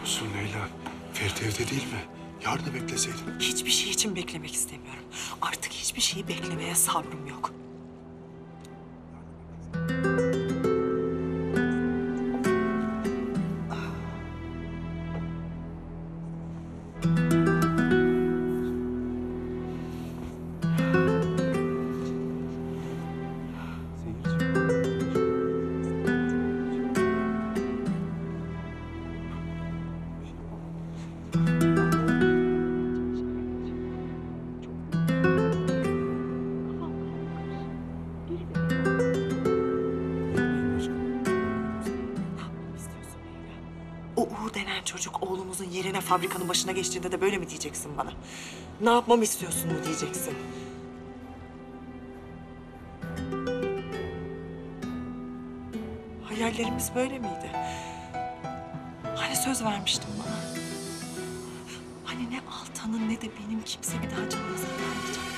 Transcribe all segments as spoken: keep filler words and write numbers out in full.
yapıyorsun Leyla? Ferit evde değil mi? Yarın da bekleseydin. Hiçbir şey için beklemek istemiyorum. Artık hiçbir şeyi beklemeye sabrım yok. O Uğur denen çocuk oğlumuzun yerine fabrikanın başına geçtiğinde de böyle mi diyeceksin bana? Ne yapmamı istiyorsun mu diyeceksin? Hayallerimiz böyle miydi? Hani söz vermiştin bana? Hani ne Altan'ın ne de benim kimse bir daha canımı sıkılmayacak.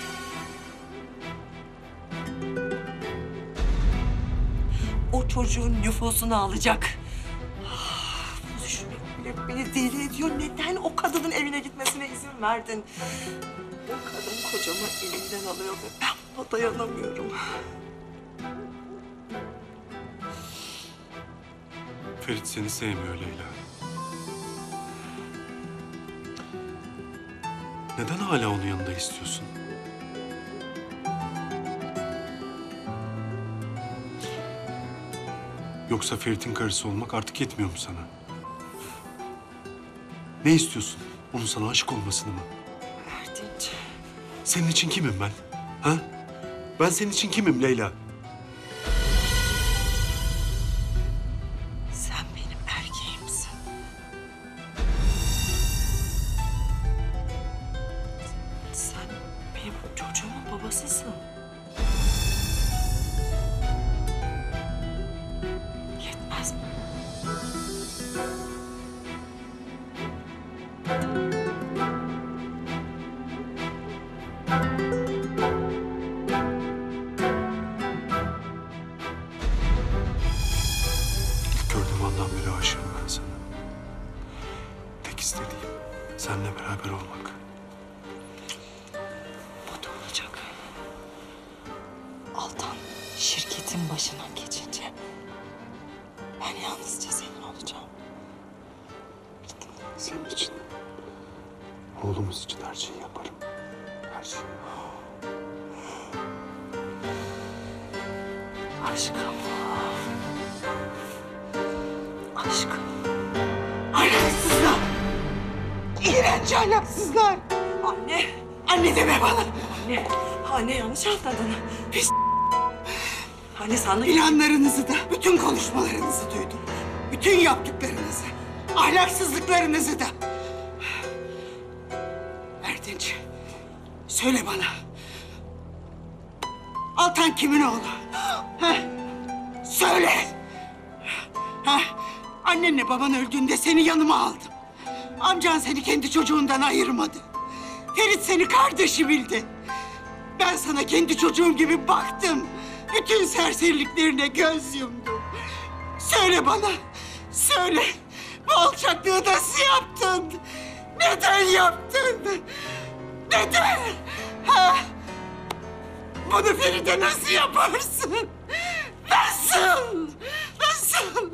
O çocuğun nüfusunu alacak. Bu düşünmek bile beni deli ediyor. Neden o kadının evine gitmesine izin verdin? O kadın kocamı elimden alıyor ve ben buna dayanamıyorum. Ferit seni sevmiyor Leyla. Neden hala onun yanında istiyorsun? Yoksa Ferit'in karısı olmak artık yetmiyor mu sana? Ne istiyorsun? Onun sana aşık olmasını mı? Erdinç. Senin için kimim ben? Ha? Ben senin için kimim Leyla? Sen benim erkeğimsin. Sen benim çocuğumun babasısın. Yetmez mi? İlk gördüğüm andan beri aşığım ben sana. Tek istediğim seninle beraber olmak. Bu da olacak. Altan şirketin başına geçince ben yalnızca senin olacağım. Senin için, oğlumuz için her şeyi yaparım. Her şeyi. Aşkım. Aşkım. Ahlaksızlar. İğrenç ahlaksızlar. Anne. Anne deme bana. Anne. Anne yanlış anladın. Pis. Anne sana İlanlarınızı da, bütün konuşmalarınızı duydum. Bütün yaptıklarınızı, ahlaksızlıklarınızı da. Erdinç, söyle bana. Altan kimin oğlu? Ha? Söyle. Ha? Annenle baban öldüğünde seni yanıma aldım. Amcan seni kendi çocuğundan ayırmadı. Ferit seni kardeşi bildi. Ben sana kendi çocuğum gibi baktım. Bütün serseriliklerine göz yumdum. Söyle bana, söyle. Bu alçaklığı nasıl yaptın? Neden yaptın? Neden? Ha? Bunu Feride nasıl yaparsın? Nasıl? Nasıl?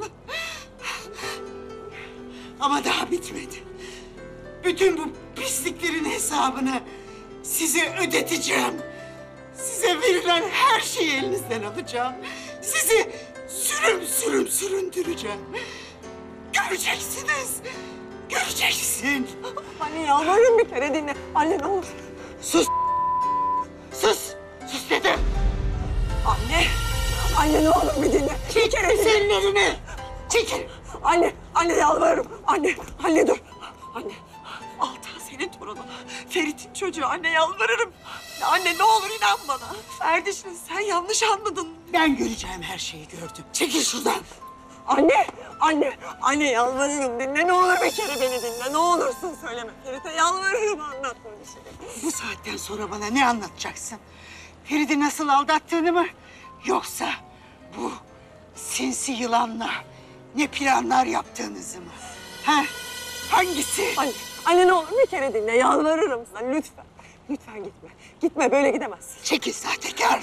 Ama daha bitmedi. Bütün bu pisliklerin hesabını size ödeteceğim. Size verilen her şeyi elinizden alacağım. Sizi sürüm sürüm süründüreceğim. Göreceksiniz. Göreceksin. Anne yalvarırım bir kere dinle. Anne ne olur. Sus. Sus. Sus dedim. Anne. Anne ne olur bir dinle. Bir kere dinle. Senin elini. Çekil. Anne. Anne yalvarırım. Anne. Anne dur. Anne. Altan senin torunun. Ferit'in çocuğu. Anne yalvarırım. Anne ne olur inan bana. Erdinç'le sen yanlış anladın. Ben göreceğim her şeyi gördüm. Çekil şuradan. Anne. Anne. Anne yalvarırım dinle. Ne olur bir kere beni dinle. Ne olursun söyleme. Ferit'e yalvarırım anlatma bir şey. Bu saatten sonra bana ne anlatacaksın? Ferit'i nasıl aldattığını mı? Yoksa bu sinsi yılanla ne planlar yaptığınızı mı? Ha? Hangisi? Anne, anne ne olur bir kere dinle. Yalvarırım sana lütfen. Lütfen gitme. Gitme, böyle gidemezsin. Çekil sahtekar.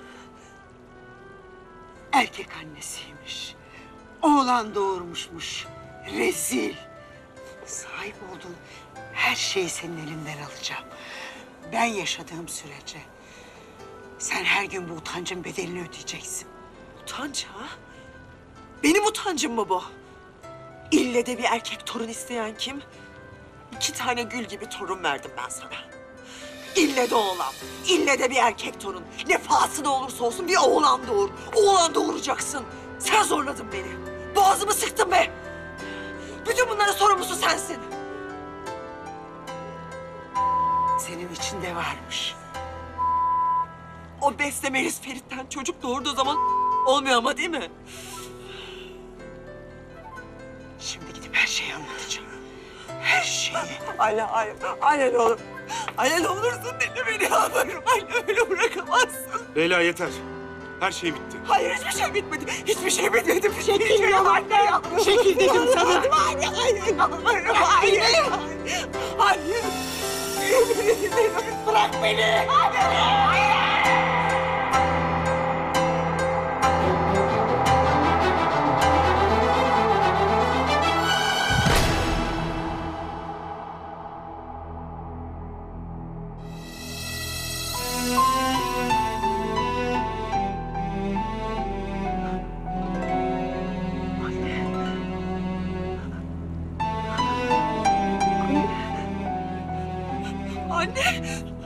Erkek annesiymiş. Oğlan doğurmuşmuş. Rezil. Sahip olduğun her şeyi senin elinden alacağım. Ben yaşadığım sürece sen her gün bu utancın bedelini ödeyeceksin. Utanç ha? Benim utancım mı bu? İlle de bir erkek torun isteyen kim? İki tane gül gibi torun verdim ben sana. İlle de oğlan, ille de bir erkek torun. Ne pahasına olursa olsun bir oğlan doğur. Oğlan doğuracaksın. Sen zorladın beni. Boğazımı sıktın be. Bütün bunların sorumlusu sensin. Senin içinde varmış. O beslemeliz Ferit'ten çocuk doğurduğu zaman olmuyor ama değil mi? Şimdi gidip her şeyi anlatacağım. Her şeyi. Anne, hayır. Anne ne olur. Anne ne olursun dinle beni yalvarırım. Anne öyle bırakamazsın. Leyla yeter. Her şey bitti. Hayır hiçbir şey bitmedi. Hiçbir şey bitmedi. Bir şey Çekil yalan ne yaptın? Çekil dedim sana. Anne, hayır, yalvarırım. Hayır. Hayır. Hayır. Bırak beni. Anne!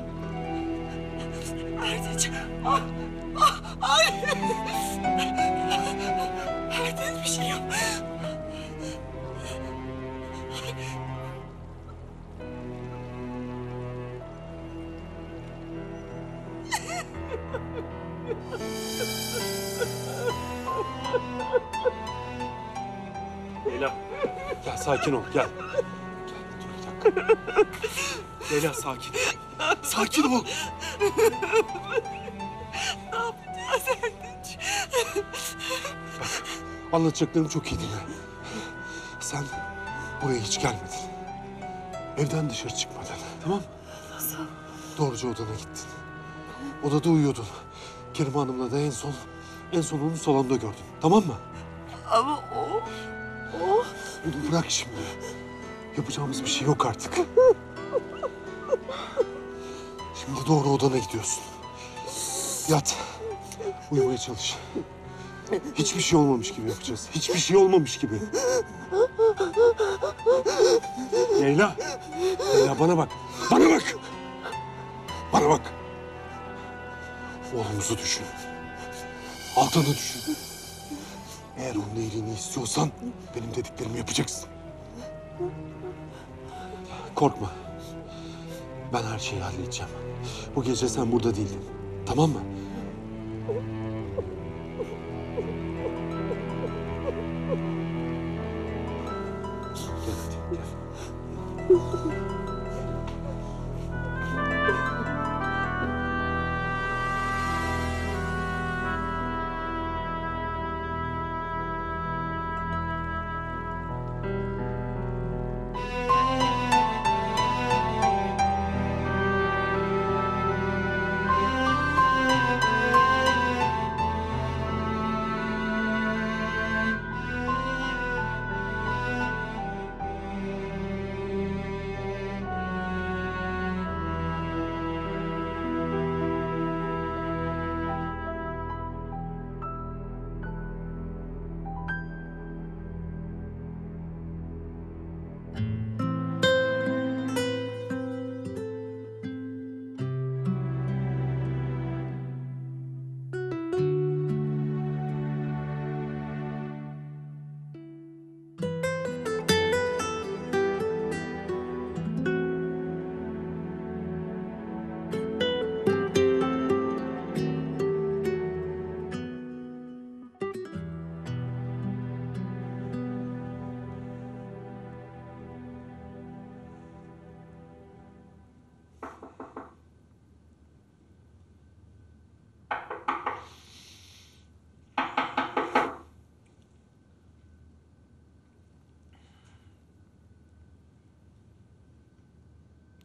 Erdinç! Ah! Ah! Anne! Erdinç bir şey yap. Leyla. Gel sakin ol gel. Gel dur bir dakika. Leyla sakin. Sakin ol. Ne yapacağız Erdinç? Anlatacaklarımı çok iyi dinle. Sen buraya hiç gelmedin. Evden dışarı çıkmadın. Tamam mı? Nasıl? Doğruca odana gittin. Odada uyuyordun. Kerim Hanım'la da en son, en son onu salonda gördün. Tamam mı? Ama o... O... Bunu bırak şimdi. Yapacağımız bir şey yok artık. Şimdi doğru odana gidiyorsun. Yat. Uyumaya çalış. Hiçbir şey olmamış gibi yapacağız. Hiçbir şey olmamış gibi. Leyla. Leyla bana bak. Bana bak. Bana bak. Oğlumuzu düşün. Altan'ı düşün. Eğer onun iyiliğini istiyorsan benim dediklerimi yapacaksın. Korkma. Ben her şeyi halledeceğim. Bu gece sen burada değildin. Tamam mı? Gel hadi gel.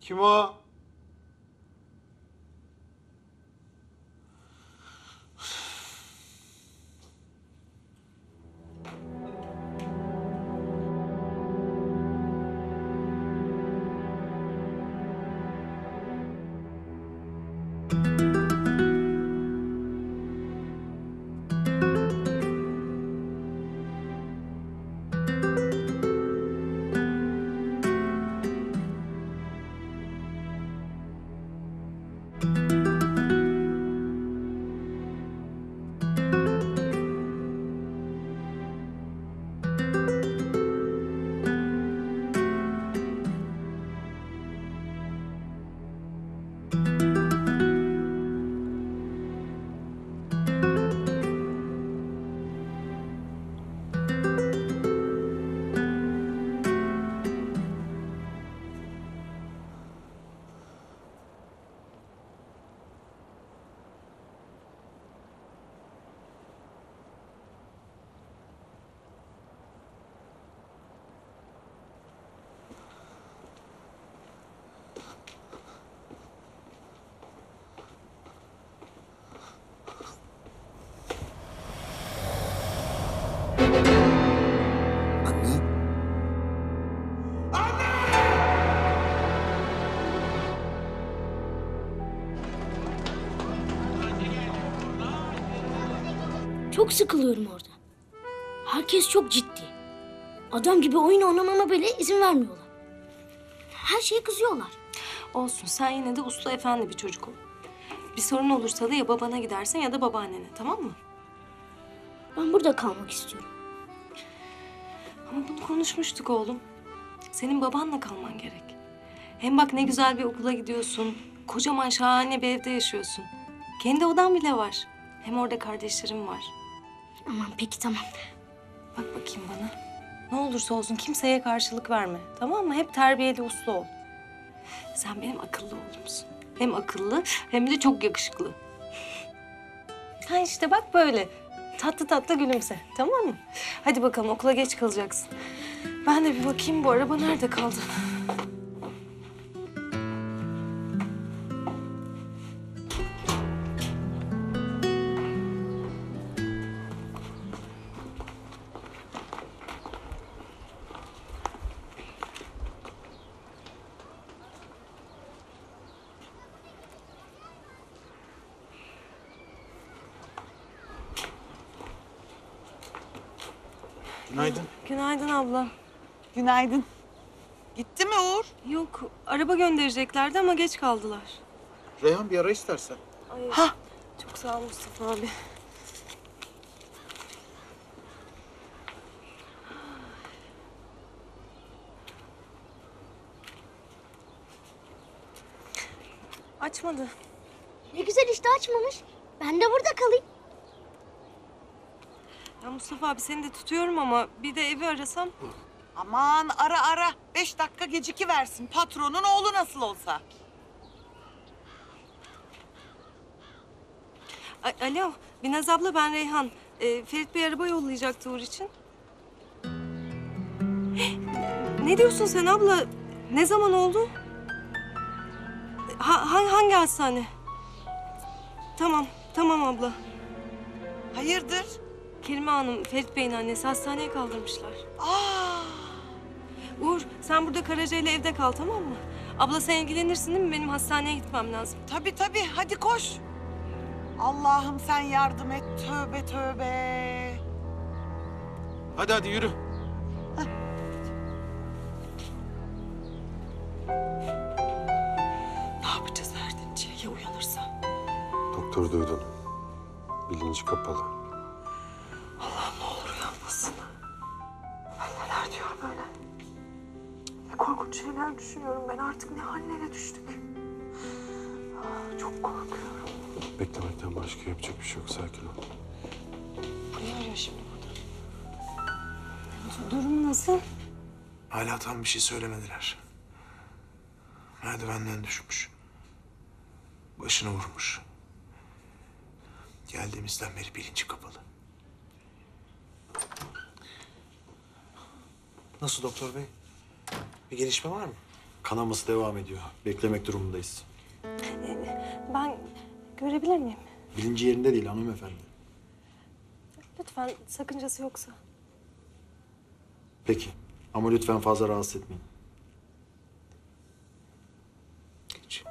Kim o? Anne. Çok sıkılıyorum orada. Herkes çok ciddi. Adam gibi oyun oynamama bile izin vermiyorlar. Her şeye kızıyorlar. Olsun, sen yine de uslu efendi bir çocuk ol. Bir sorun olursa da ya babana gidersin ya da babaannene, tamam mı? Ben burada kalmak istiyorum. Ama bunu konuşmuştuk oğlum. Senin babanla kalman gerek. Hem bak ne güzel bir okula gidiyorsun. Kocaman şahane bir evde yaşıyorsun. Kendi odan bile var. Hem orada kardeşlerim var. Aman peki tamam. Bak bakayım bana. Ne olursa olsun kimseye karşılık verme. Tamam mı? Hep terbiyeli, uslu ol. Sen benim akıllı oğlumsun. Hem akıllı hem de çok yakışıklı. Ha işte bak böyle. Tatlı tatlı gülümse. Tamam mı? Hadi bakalım okula geç kalacaksın. Ben de bir bakayım bu araba nerede kaldı? Günaydın. Günaydın abla. Günaydın. Gitti mi Uğur? Yok, araba göndereceklerdi ama geç kaldılar. Reyhan bir ara istersen. Ay, Hah. çok sağ ol Mustafa abi. Açmadı. Ne güzel işte açmamış. Ben de burada kalayım. Ya Mustafa abi seni de tutuyorum ama bir de evi arasam. Aman ara ara. Beş dakika geciki versin. Patronun oğlu nasıl olsa. A- Alo, Binaz abla ben Reyhan. Ee, Ferit bir araba yollayacaktı Uğur için. Ne diyorsun sen abla? Ne zaman oldu? Ha, ha- hangi hastane? Tamam, tamam abla. Hayırdır? Kerime Hanım, Ferit Bey'in annesi hastaneye kaldırmışlar. Aa, Uğur, sen burada Karaca ile evde kal tamam mı? Abla sen ilgilenirsin değil mi? Benim hastaneye gitmem lazım. tabii tabii. Hadi koş. Allah'ım sen yardım et. Tövbe tövbe. Hadi hadi yürü. Ne yapacağız Erdinç'e ya uyanırsa? Doktoru duydun. Bilinci kapalı. Allah'ım ne olur uyanmasın. Ay neler diyor böyle. Ne korkunç şeyler düşünüyorum ben artık ne hallere düştük. Ah, çok korkuyorum. Beklemekten başka yapacak bir şey yok. Sakin ol. Ne arıyor şimdi burada? Durum nasıl? Hala tam bir şey söylemediler. Merdivenden düşmüş. Başına vurmuş. Geldiğimizden beri bilinci kapalı. Nasıl doktor bey? Bir gelişme var mı? Kanaması devam ediyor. Beklemek durumundayız. Ben görebilir miyim? Bilinci yerinde değil hanımefendi. Lütfen, sakıncası yoksa. Peki. Ama lütfen fazla rahatsız etmeyin. Geç.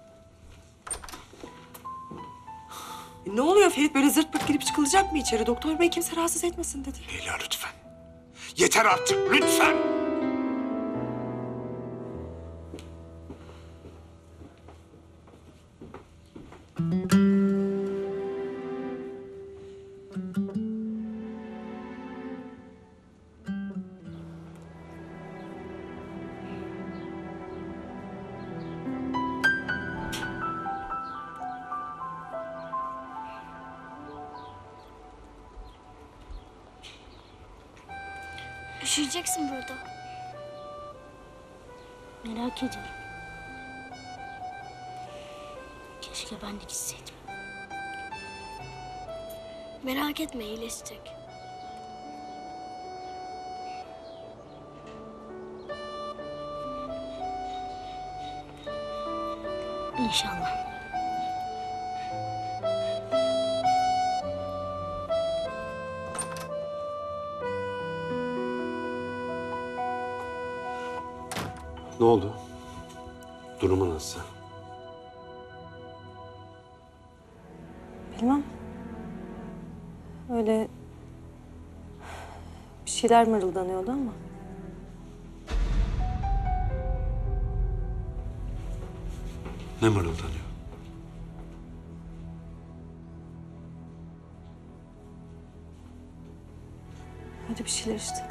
E, ne oluyor Ferit? Böyle zırt pırt girip çıkılacak mı içeri? Doktor bey kimse rahatsız etmesin dedi. Leyla lütfen. Yeter artık lütfen. Üşüyeceksin burada. Merak ediyorum. Keşke ben de gitseydim. Merak etme, iyileşecek. İnşallah. Ne oldu? Durumu nasıl? Bilmem. Öyle bir şeyler mırıldanıyordu ama. Ne mırıldanıyor? Öyle bir şeyler işte.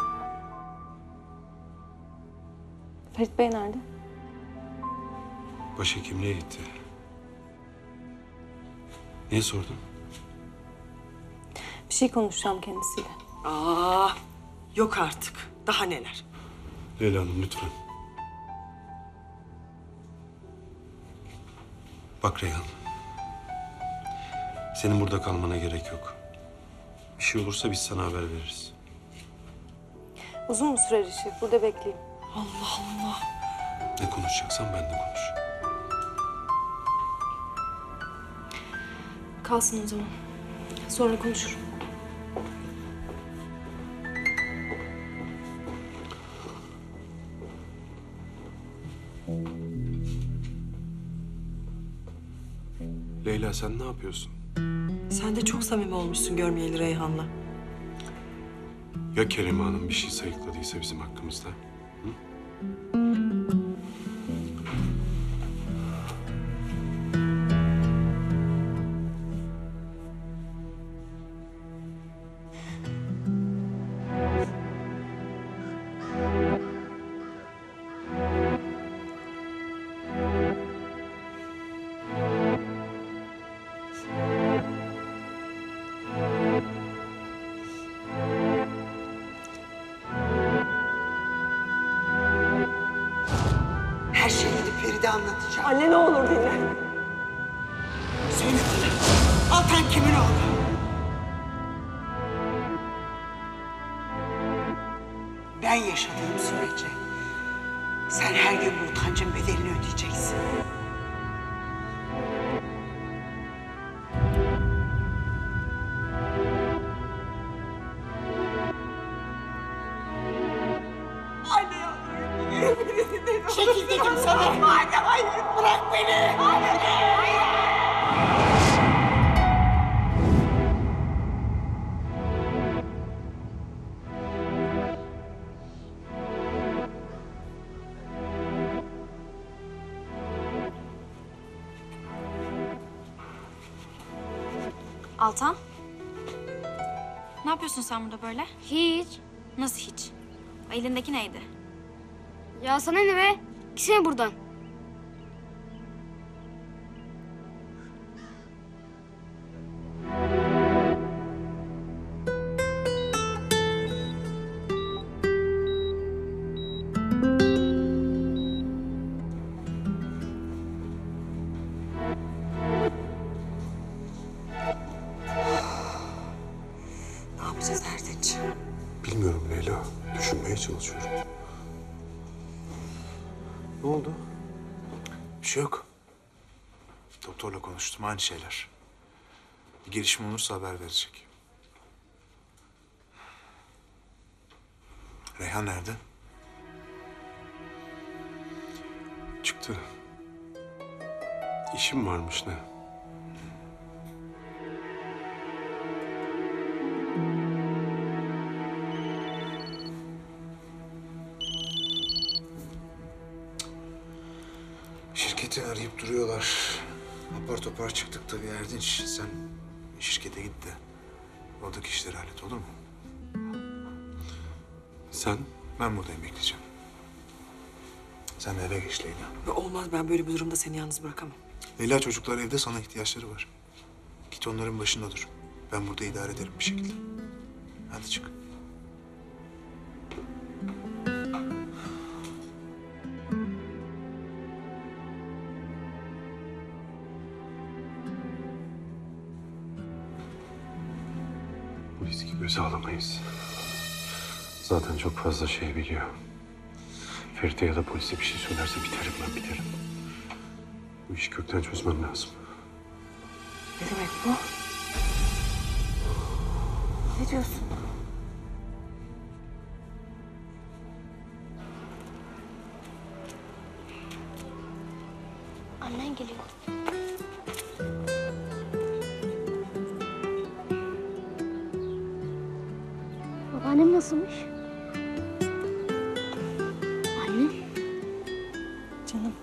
Ferit Bey nerede? Başhekimliğe gitti. Niye sordun? Bir şey konuşacağım kendisiyle. Aa, yok artık. Daha neler? Leyla Hanım lütfen. Bak Reyhan. Senin burada kalmana gerek yok. Bir şey olursa biz sana haber veririz. Uzun mu sürer işi? Burada bekleyeyim. Allah Allah. Ne konuşacaksan benimle konuş. Kalsın o zaman. Sonra konuşurum. Leyla sen ne yapıyorsun? Sen de çok samimi olmuşsun görmeyeli Reyhan'la. Ya Kerime Hanım bir şey sayıkladıysa bizim hakkımızda? Hı? Her şeyi gidip Feride anlatacağım. Anne ne olur dinle. Söyle bana. Altan kimin oğlu? Ben yaşadığım sürece sen her gün bu utancın bedelini ödeyeceksin. Anne yavrum. Çekil dedim sana. Anne hayır bırak beni. Anne. Altan? Ne yapıyorsun sen burada böyle? Hiç. Nasıl hiç? O elindeki neydi? Ya sana ne be? Gitsene buradan. Ne yapacağız Erdinç? Bilmiyorum Leyla. Düşünmeye çalışıyorum. Ne oldu? Bir şey yok. Doktorla konuştum, aynı şeyler. Bir gelişme olursa haber verecek. Reyhan nerede? Çıktı. İşim varmış ne? Şirketi arayıp duruyorlar. Apar topar çıktık tabii Erdinç. Sen şirkete git de oradaki işleri hallet, olur mu? Sen? Ben buradayım, bekleyeceğim. Sen de eve geç Leyla. Ve olmaz, ben böyle bir durumda seni yalnız bırakamam. Leyla, çocuklar evde, sana ihtiyaçları var. Git onların başında dur. Ben burada idare ederim bir şekilde. Hadi çık. Bu riski göze alamayız. Zaten çok fazla şey biliyor. Feride ya da polise bir şey söylerse biterim ben, biterim. Bu işi kökten çözmem lazım. Ne demek bu? Ne diyorsun? Annen geliyor. Babaannem nasılmış? Anne. Canım.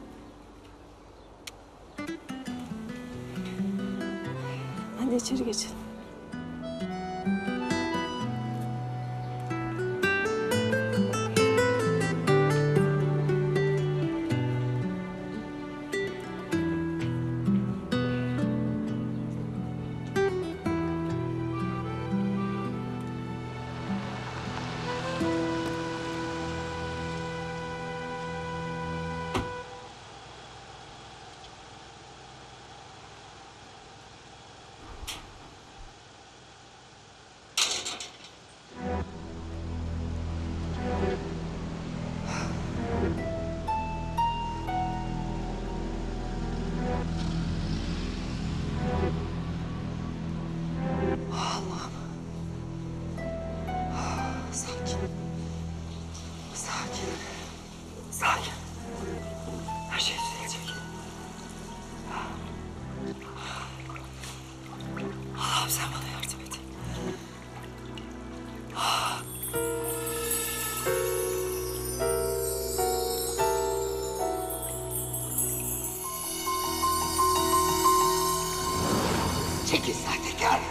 Hadi içeri geçelim. Sakin. Sakin. Sakin. Her şey düzelecek. Allah'ım sen bana yardım et. Çekil sahtekar.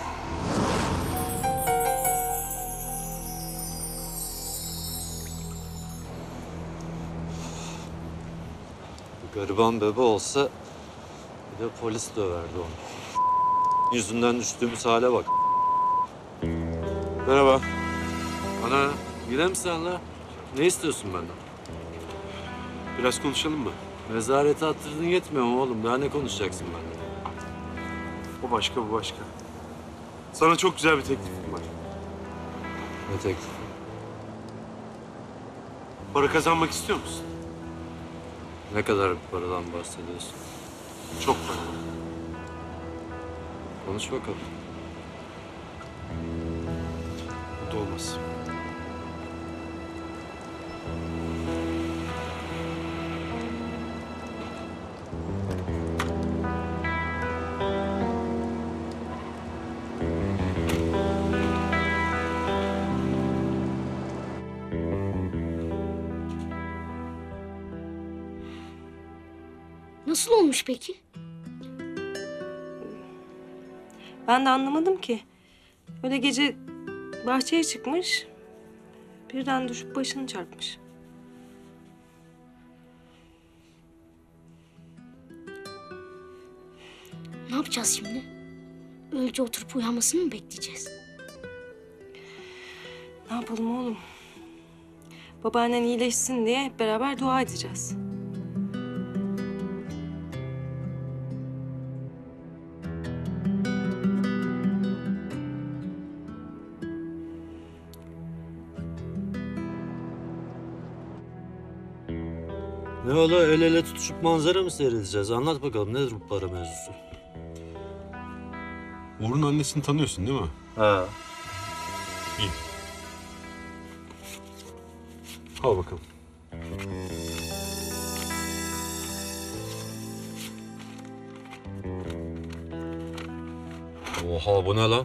Gariban bebe olsa bir de polis döverdi onu. Yüzünden düştüğümüz hale bak. Merhaba. Ana, yine mi sen la? Ne istiyorsun benden? Biraz konuşalım mı? Nezarete attırdın yetmiyor mu oğlum? Daha ne konuşacaksın benden? O başka, bu başka. Sana çok güzel bir teklifim var. Ne teklif? Para kazanmak istiyor musun? Ne kadar bir paradan bahsediyorsun? Çok para. Konuş bakalım. Bu da olmaz. Nasıl olmuş peki? Ben de anlamadım ki. Öyle gece bahçeye çıkmış. Birden düşüp başını çarpmış. Ne yapacağız şimdi? Öylece oturup uyanmasını mı bekleyeceğiz? Ne yapalım oğlum? Babaannen iyileşsin diye hep beraber dua edeceğiz. Ne ola el ele tutuşup manzara mı seyredeceğiz? Anlat bakalım nedir bu para mevzusu? Uğur'un annesini tanıyorsun değil mi? Ha. İyi. Al bakalım. Oha bu ne lan?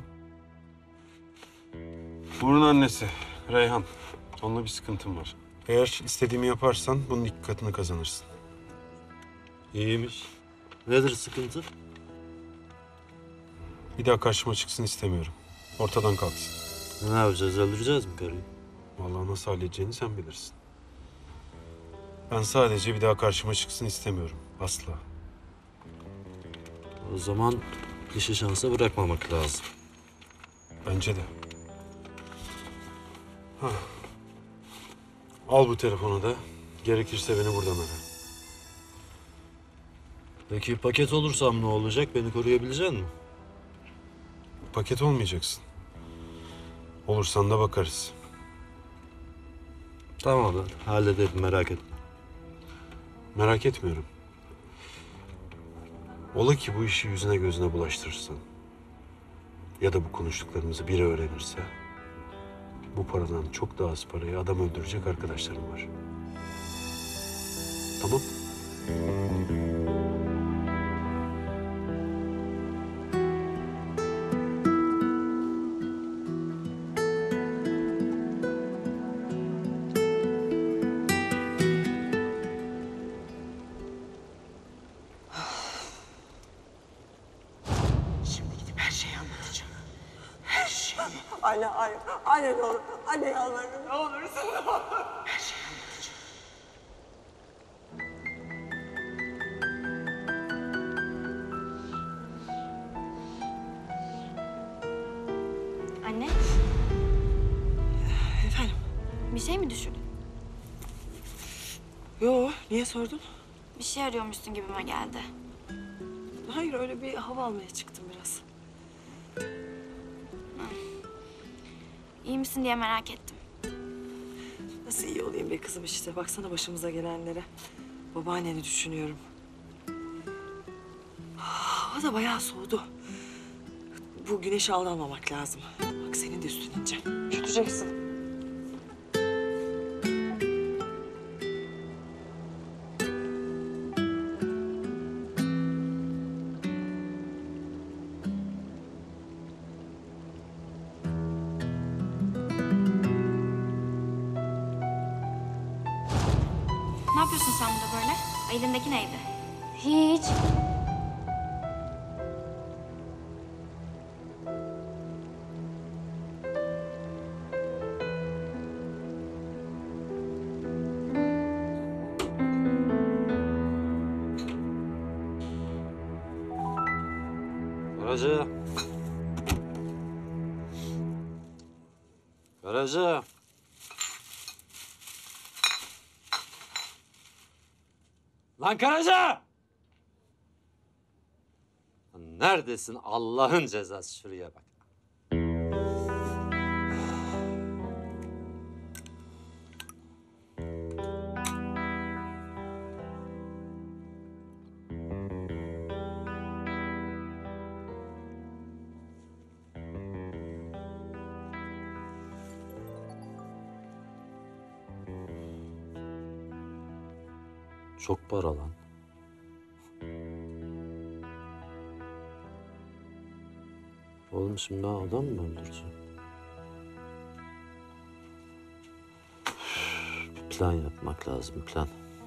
Uğur'un annesi Reyhan. Onunla bir sıkıntım var. Eğer istediğimi yaparsan bunun iki katını kazanırsın. İyiymiş. Nedir sıkıntı? Bir daha karşıma çıksın istemiyorum. Ortadan kalksın. Ne yapacağız? Öldüreceğiz mi karıyı? Vallahi nasıl halledeceğini sen bilirsin. Ben sadece bir daha karşıma çıksın istemiyorum. Asla. O zaman işi şansa bırakmamak lazım. Bence de. Hah. Al bu telefonu da. Gerekirse beni buradan ara. Peki paket olursam ne olacak? Beni koruyabilecek misin? Paket olmayacaksın. Olursan da bakarız. Tamam lan. Hallederim merak etme. Merak etmiyorum. Ola ki bu işi yüzüne gözüne bulaştırırsan ya da bu konuştuklarımızı biri öğrenirse bu paradan çok daha az paraya adam öldürecek arkadaşlarım var. Tamam? Şimdi gidip her şeyi anlatacağım. Her şeyi. Anne, anne, anne ne olur. Anne yalvarırım ne olursun. Her şeyi anlatacağım. Anne, Efendim? bir şey mi düşündün? Yo, niye sordun? Bir şey arıyormuşsun gibime geldi. Hayır, öyle bir hava almaya çıktım biraz. İyi misin diye merak ettim. Nasıl iyi olayım be kızım işte. Baksana başımıza gelenlere. Babaanneni düşünüyorum. Hava da bayağı soğudu. Bu güneşe aldanmamak lazım. Bak senin de üstün ince. Üşüteceksin. Ne yapıyorsun sen burada böyle? Elindeki neydi? Hiç. Karaca. Karaca. Lan Karaca! Lan neredesin Allah'ın cezası? Şuraya bak. Çok para lan. Oğlum şimdi ben adam mı öldüreceğim? Bir plan yapmak lazım, plan.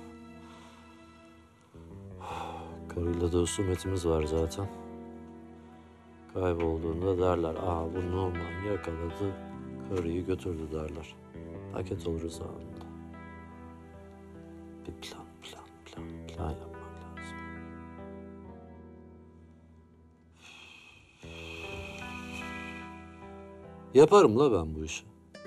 Karıyla da husumetimiz var zaten. Kaybolduğunda derler, aha bu Numan yakaladı, karıyı götürdü derler. Paket oluruz anında. Bir plan, plan, plan, plan yapmak lazım. Yaparım la ben bu işi.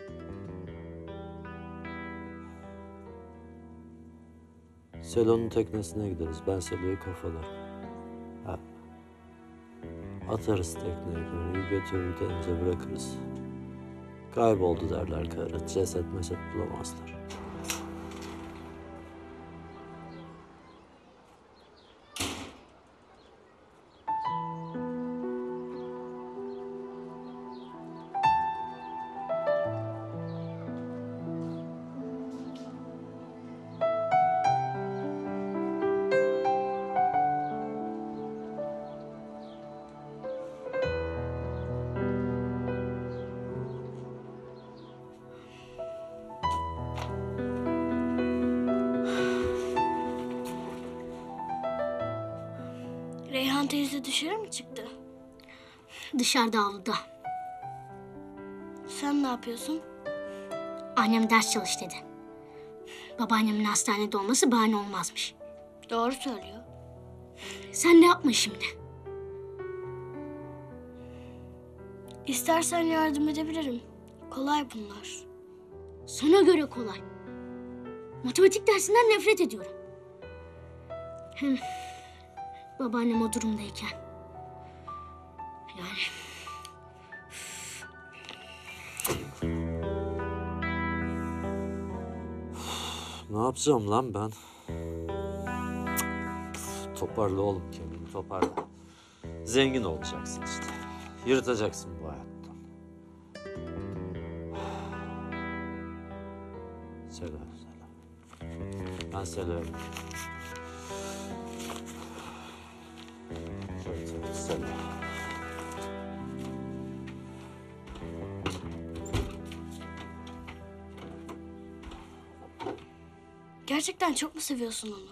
Selo'nun teknesine gideriz. Ben Selo'yu kafalarım. Ha. Atarız tekneye karıyı, götürür denize bırakırız. Kayboldu derler karı. Ceset meset bulamazlar. teyze dışarı mı çıktı? Dışarıda avluda. Sen ne yapıyorsun? Annem ders çalış dedi. Babaannemin hastanede olması bahane olmazmış. Doğru söylüyor. Sen ne yapma şimdi? İstersen yardım edebilirim. Kolay bunlar. Sana göre kolay. Matematik dersinden nefret ediyorum. Hem babaannem o durumdayken. Yani... Ne yapacağım lan ben? Toparla oğlum kendini, toparla. Zengin olacaksın işte. Yırtacaksın bu hayattan. Selam, selam. Ben selam. Şöyle söyle, selam. Gerçekten çok mu seviyorsun onu?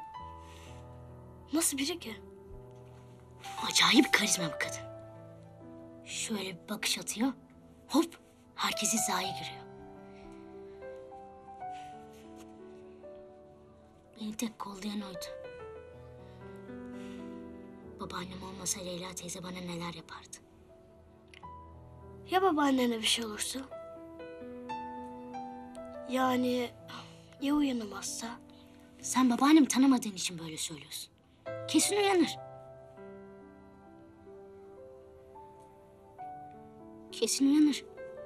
Nasıl biri ki? Acayip karizma bir kadın. Şöyle bir bakış atıyor. Hop, herkes hizaya giriyor. Beni tek kollayan oydu. Babaannem olmasa Leyla teyze bana neler yapardı. Ya babaannene bir şey olursa? Yani ya uyanamazsa? Sen babaannemi tanımadığın için böyle söylüyorsun. Kesin uyanır. Kesin uyanır.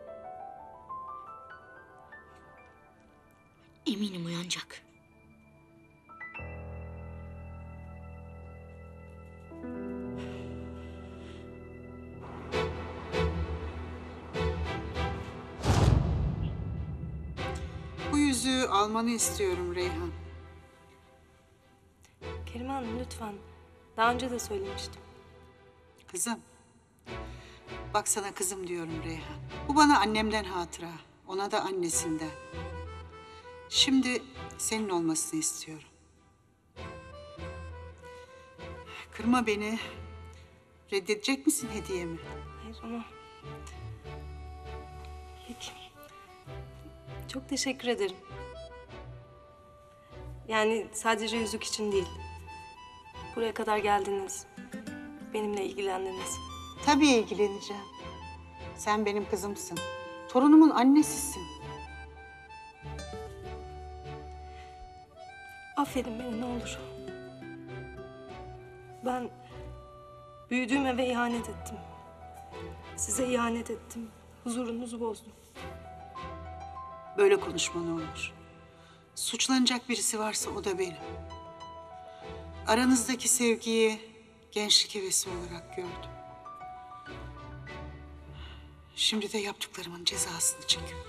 Eminim uyanacak. Bu yüzüğü almanı istiyorum Reyhan. Kerime Hanım lütfen. Daha önce de söylemiştim. Kızım. Bak sana kızım diyorum Reyhan. Bu bana annemden hatıra. Ona da annesinden. Şimdi senin olmasını istiyorum. Kırma beni. Reddedecek misin hediyemi? Hayır ama... Peki. Çok teşekkür ederim. Yani sadece yüzük için değil. Buraya kadar geldiniz. Benimle ilgilendiniz. Tabii ilgileneceğim. Sen benim kızımsın. Torunumun annesisin. Affedin beni ne olur. Ben büyüdüğüm eve ihanet ettim. Size ihanet ettim. Huzurunuzu bozdum. Böyle konuşma ne olur. Suçlanacak birisi varsa o da benim. Aranızdaki sevgiyi gençlik hevesi olarak gördüm. Şimdi de yaptıklarımın cezasını çekiyorum.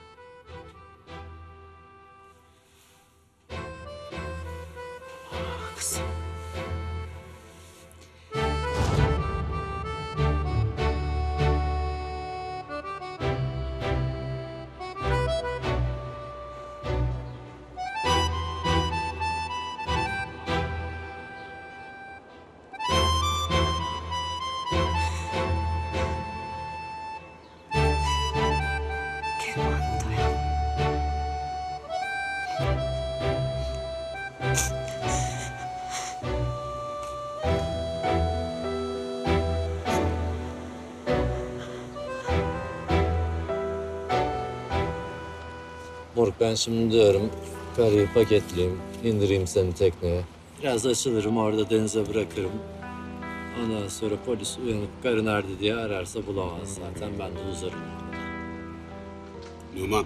Ah, kızım. Kerime Hanım dayan. Moruk ben şimdi diyorum karıyı paketleyeyim, indireyim seni tekneye. Biraz açılırım orada denize bırakırım. Ondan sonra polis uyanıp karı nerede diye ararsa bulamaz zaten ben de uzarım. Numan.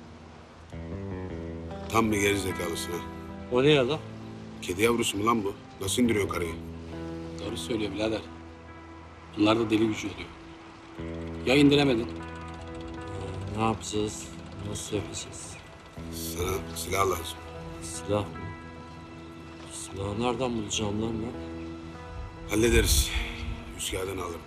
Tam bir gerizekalısın ha. O ne ya lan? Kedi yavrusu mu lan bu? Nasıl indiriyor karıyı? Doğru söylüyor birader. Bunlar da deli gücü oluyor. Ya indiremedin? Ne yapacağız? Nasıl yapacağız? Sana silah lazım. Silah mı? Silahı nereden bulacağım lan ben? Hallederiz. Yüz kağıdını alırım.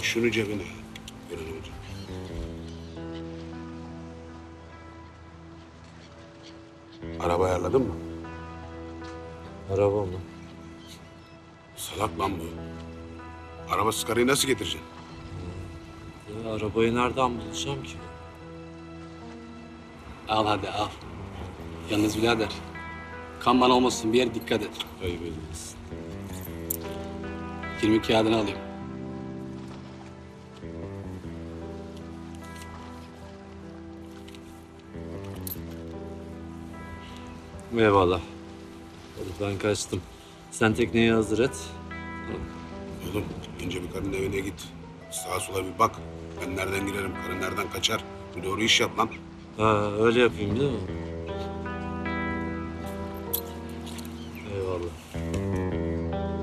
şunu cebine. Bir an önce. Araba ayarladın mı? Araba mı? Salak lan bu. Arabasız karıyı nasıl getireceksin? Ya, arabayı nereden bulacağım ki? Al hadi al. Yalnız birader. Kan bana olmasın bir yer dikkat et. Ayıp ediyorsun. Kimlik kağıdını alayım. Eyvallah. Hadi ben kaçtım. Sen tekneyi hazır et. Oğlum önce bir karının evine git. Sağa sola bir bak. Ben nereden girerim, karı nereden kaçar. Bir doğru iş yap lan. Ha, öyle yapayım değil mi? Eyvallah.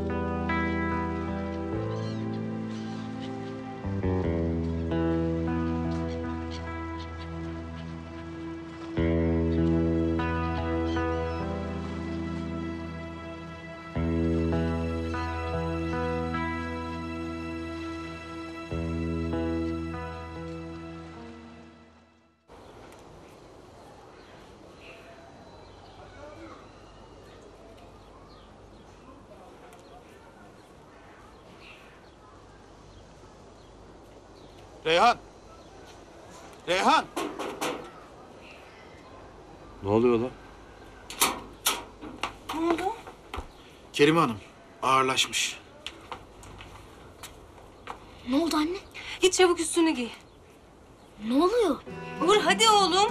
Reyhan! Reyhan! Ne oluyor lan? Ne oldu? Kerime Hanım ağırlaşmış. Ne oldu anne? Git çabuk üstünü giy. Ne oluyor? Uğur hadi oğlum.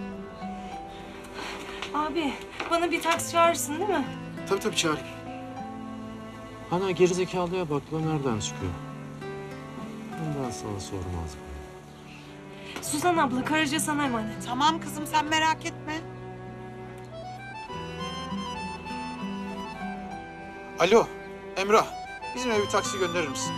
Abi bana bir taksi çağırırsın değil mi? Tabii tabii çağırayım. Ana gerizekalıya bak lan nereden çıkıyor? Ben sana sormazdım. Suzan abla Karaca sana emanet. Tamam kızım sen merak etme. Alo Emrah. Bizim eve bir taksi gönderir misin?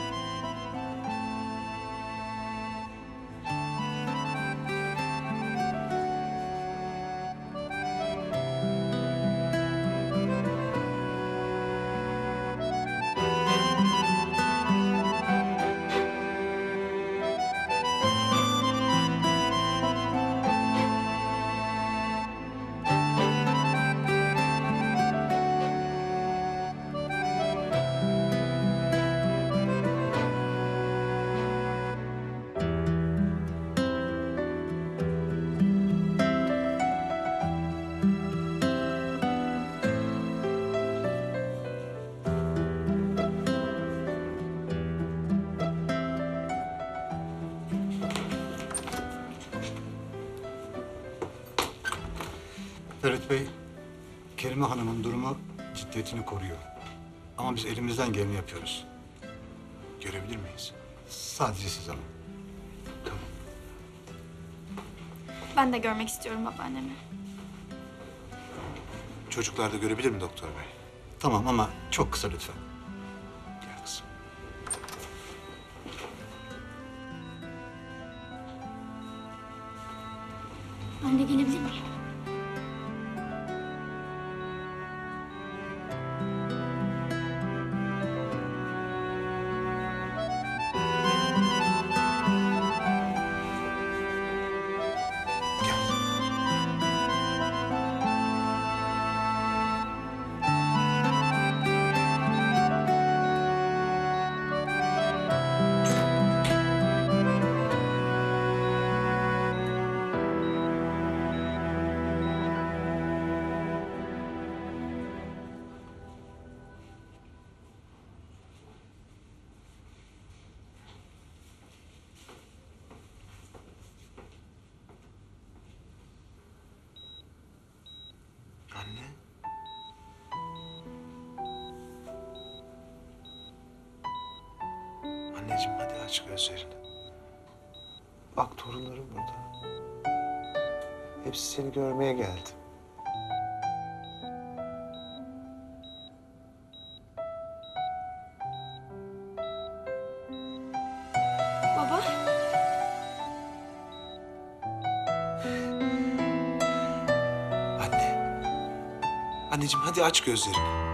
Ferit Bey, Kerime Hanım'ın durumu ciddiyetini koruyor. Ama biz elimizden geleni yapıyoruz. Görebilir miyiz? Sadece siz ama. Tamam. Ben de görmek istiyorum babaannemi. Çocuklar da görebilir mi doktor bey? Tamam ama çok kısa lütfen. Gel kızım. Ben de gelebilir miyim? Anne. Anneciğim hadi aç gözlerini. Bak torunlarım burada. Hepsi seni görmeye geldi. Baba. Anne. Anneciğim hadi aç gözlerini.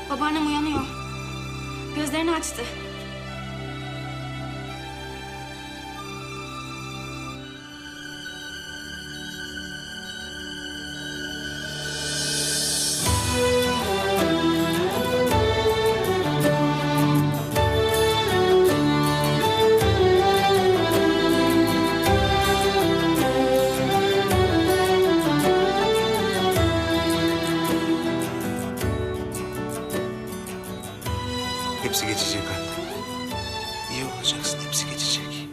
Babaannem uyanıyor. Gözlerini açtı. Hepsi geçecek anne. İyi olacaksın, hepsi geçecek.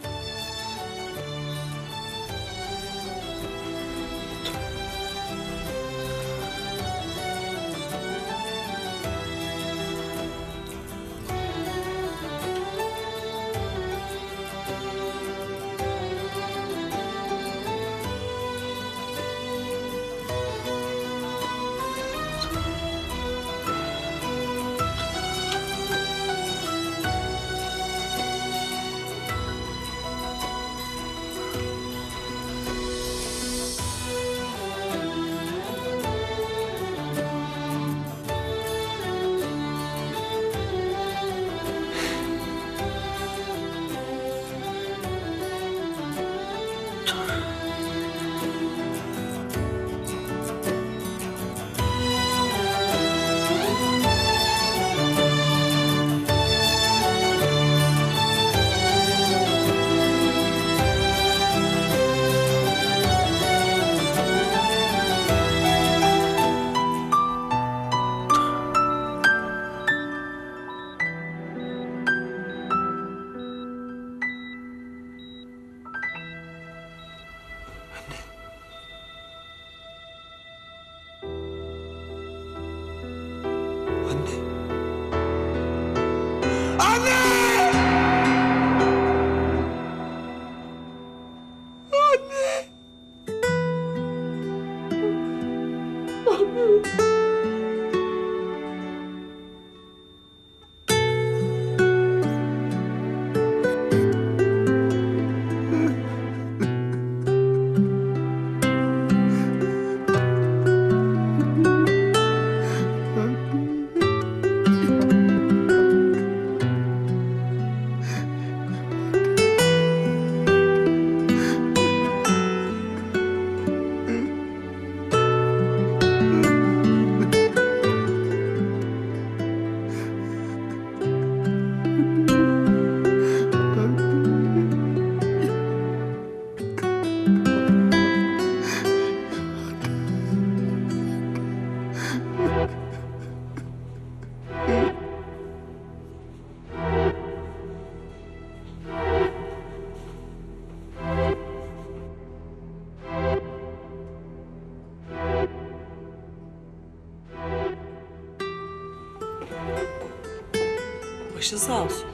Başın sağ olsun.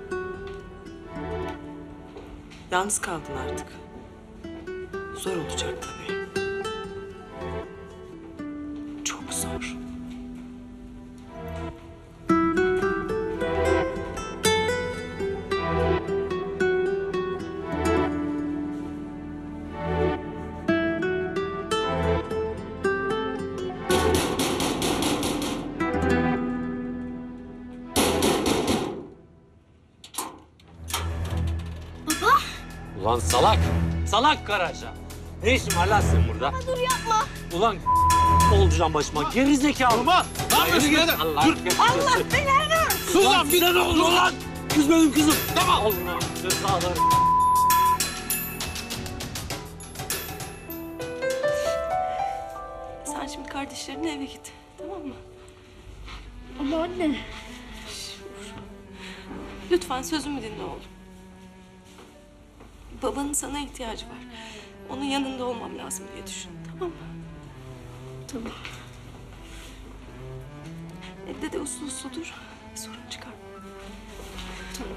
Yalnız kaldın artık. Zor olacak tabii. Çok zor. Ulan salak! Salak Karaca! Ne işin var lan senin burada? Dur yapma. Ulan olacağım başıma geri zekalı. Baba ne yapıyorsun birader? Allah Dur. Allah belanı versin. Sus lan bir ne oldu lan? Kız benim kızım. Tamam. Allah cezaları. Sen şimdi kardeşlerinle eve git. Tamam mı? Ama anne. Lütfen sözümü dinle oğlum. Babanın sana ihtiyacı var. Onun yanında olmam lazım diye düşün. Tamam mı? Tamam. Evde de uslu uslu dur. Bir sorun çıkar. Tamam.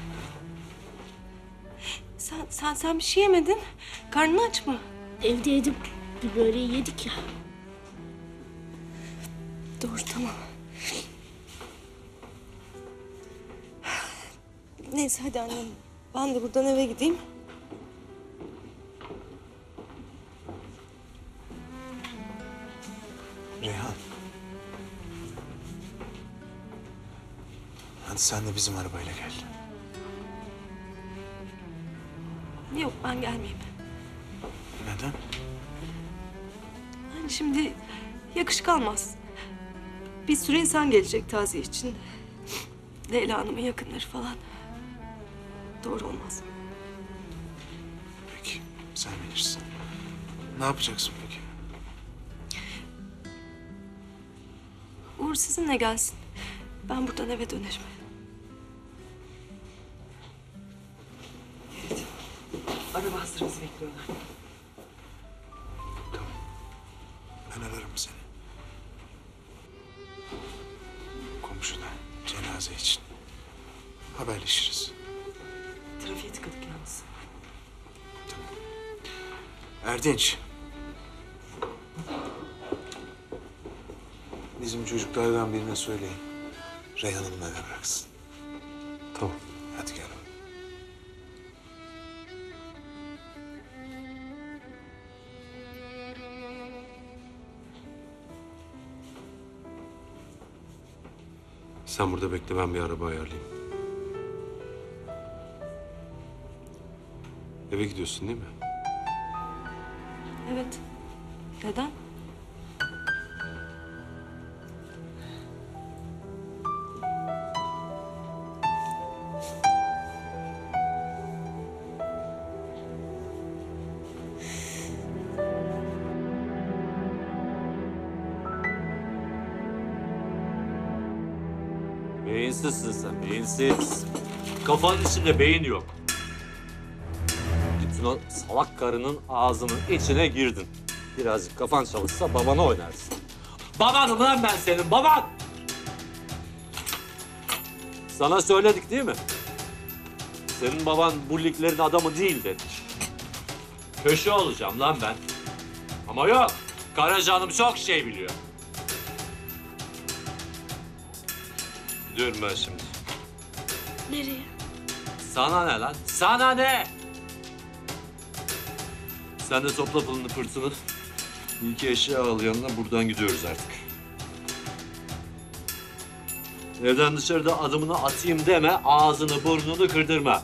Sen, sen, sen bir şey yemedin. Karnın aç mı? Evde yedim. Bir böreği yedik ya. Doğru, tamam. Neyse hadi annem. Ben de buradan eve gideyim. Reyhan. Hadi sen de bizim arabayla gel. Yok ben gelmeyeyim. Neden? Hani şimdi yakışık almaz. Bir sürü insan gelecek taziye için. Leyla Hanım'ın yakınları falan. Doğru olmaz. Peki, sen bilirsin. Ne yapacaksın peki? Uğur sizinle gelsin. Ben buradan eve dönerim. Araba hazır, bizi bekliyorlar. Ben ararım seni. Komşuda, cenaze için. Haberleşiriz. Trafiğe tıkadık yalnız. Erdinç. Bizim çocuklardan birine söyleyin. Reyhan Hanım'ı eve bıraksın. Tamam. Hadi gel. Sen burada bekle, ben bir araba ayarlayayım. Eve gidiyorsun değil mi? Evet. Neden? Beyinsizsin sen, beyinsiz. Kafanın içinde beyin yok. Gittin o salak karının ağzının içine girdin. Birazcık kafan çalışsa babana oynarsın. Babanım lan ben senin, baban! Sana söyledik değil mi? Senin baban bu liglerin adamı değil dedik. Köşe olacağım lan ben. Ama yok, Karaca Hanım çok şey biliyor. Gidiyorum ben şimdi. Nereye? Sana ne lan? Sana ne? Sen de topla pılını pırtını. Bir iki eşya al yanına, buradan gidiyoruz artık. Evden dışarıda adımını atayım deme, ağzını burnunu kırdırma.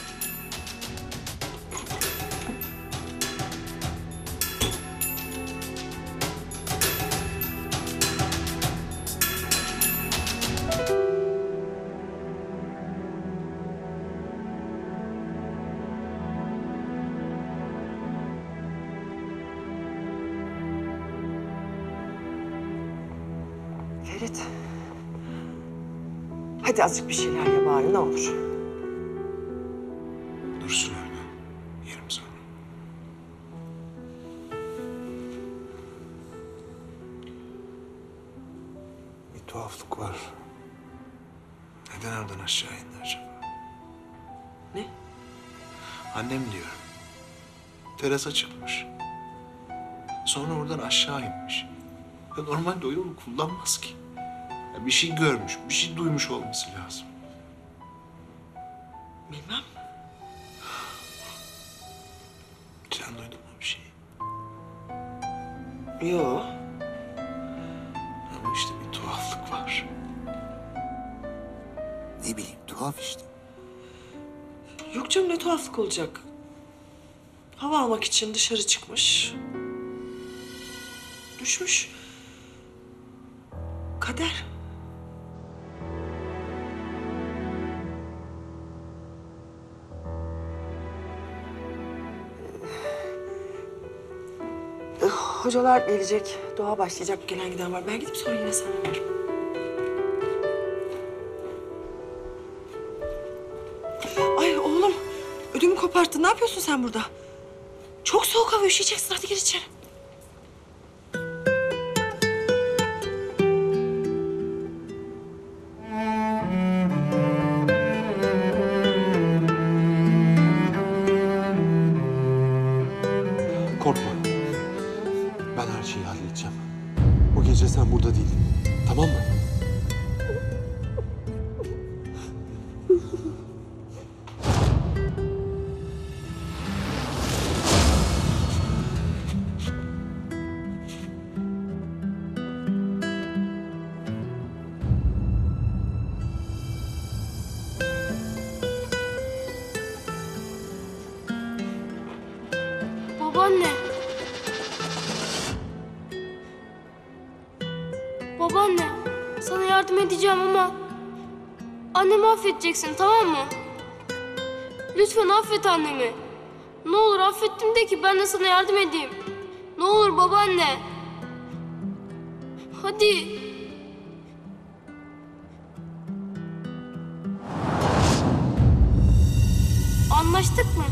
Ferit. Hadi azıcık bir şeyler ye bari ne olur. Dursun öyle. Yerim sonra. Bir tuhaflık var. Neden oradan aşağı indi acaba? Ne? Annem diyorum. Terasa çıkmış. Sonra oradan aşağı inmiş. Ya normalde o yolu kullanmaz ki. Ya bir şey görmüş, bir şey duymuş olması lazım. Bilmem. Sen duydun mu bir şey? Yo. Ama işte bir tuhaflık var. Ne bileyim, tuhaf işte. Yok canım, ne tuhaflık olacak. Hava almak için dışarı çıkmış. Düşmüş. Kader. Ee, Hocalar gelecek, dua başlayacak, gelen giden var. Ben gidip sonra yine sana varım. Ay oğlum, ödümü koparttın. Ne yapıyorsun sen burada? Çok soğuk hava, üşüyeceksin. Hadi gir içeri. Korkma. Ben her şeyi halledeceğim. Bu gece sen burada değildin. Tamam mı? yardım edeceğim ama annemi affedeceksin, tamam mı? Lütfen affet annemi. Ne olur affettim de ki ben de sana yardım edeyim. Ne olur babaanne. Hadi. Anlaştık mı?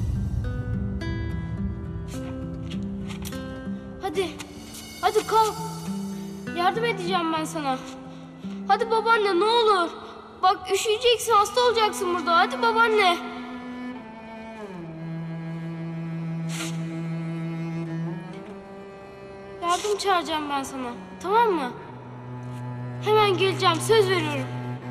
Hadi. Hadi kalk. Yardım edeceğim ben sana. Hadi babaanne ne olur. Bak üşüyeceksin, hasta olacaksın burada. Hadi babaanne. Yardım çağıracağım ben sana. Tamam mı? Hemen geleceğim. Söz veriyorum.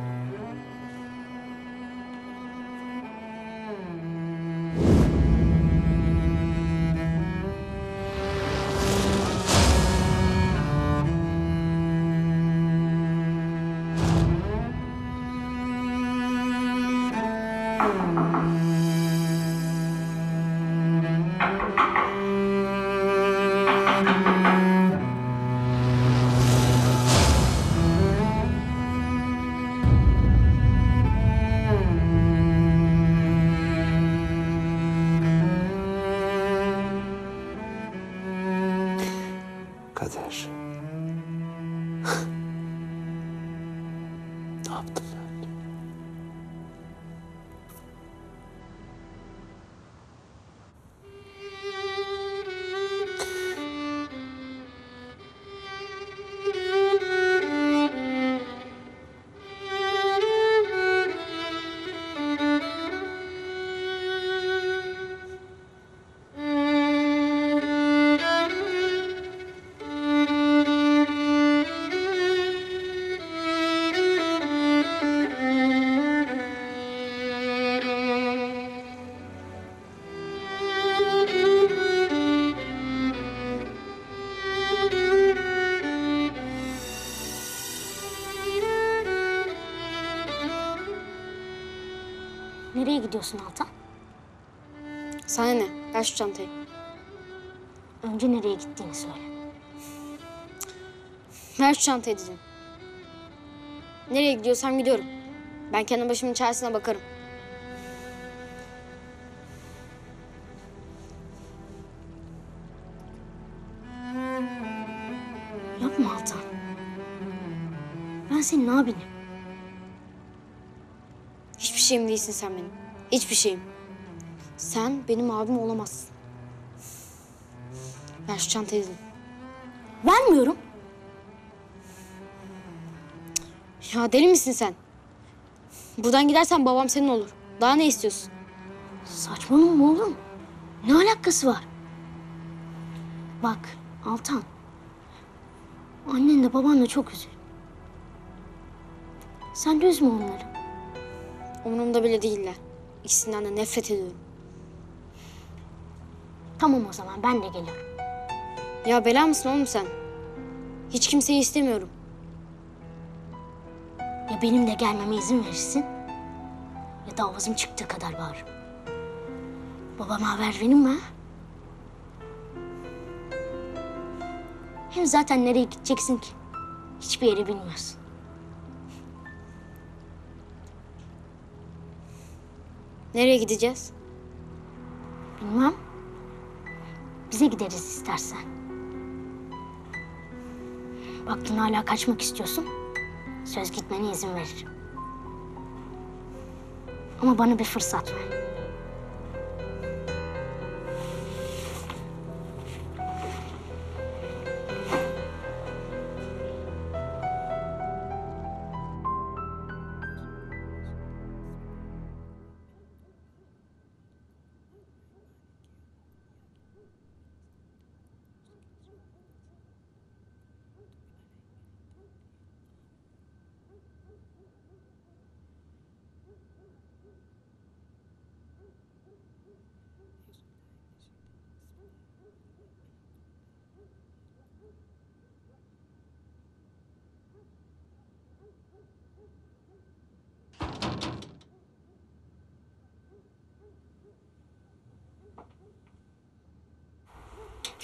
Kader. Ne yaptım ben? Nereye gidiyorsun Altan? Sana ne? Ver şu çantayı. Önce nereye gittiğini söyle. Ver şu çantayı dedim. Nereye gidiyorsam gidiyorum. Ben kendi başımın çaresine bakarım. Yapma Altan. Ben senin abinim. Hiçbir şeyim değilsin sen benim. Hiçbir şeyim. Sen benim abim olamazsın. Ver şu çantayı dedim. Vermiyorum. Ya deli misin sen? Buradan gidersen babam senin olur. Daha ne istiyorsun? Saçmalama oğlum. Ne alakası var? Bak Altan. Annen de baban da çok üzül. Sen de üzme onları. Umurumda bile değiller. İkisinden de nefret ediyorum. Tamam o zaman ben de geliyorum. Ya bela mısın oğlum sen? Hiç kimseyi istemiyorum. Ya benim de gelmeme izin verirsin ya da avazım çıktığı kadar bağırırım. Babama haber verin mi? Ha? Hem zaten nereye gideceksin ki? Hiçbir yeri bilmiyorsun. Nereye gideceğiz? Bilmem. Bize gideriz istersen. Baktın hala kaçmak istiyorsun. Söz gitmene izin veririm. Ama bana bir fırsat ver.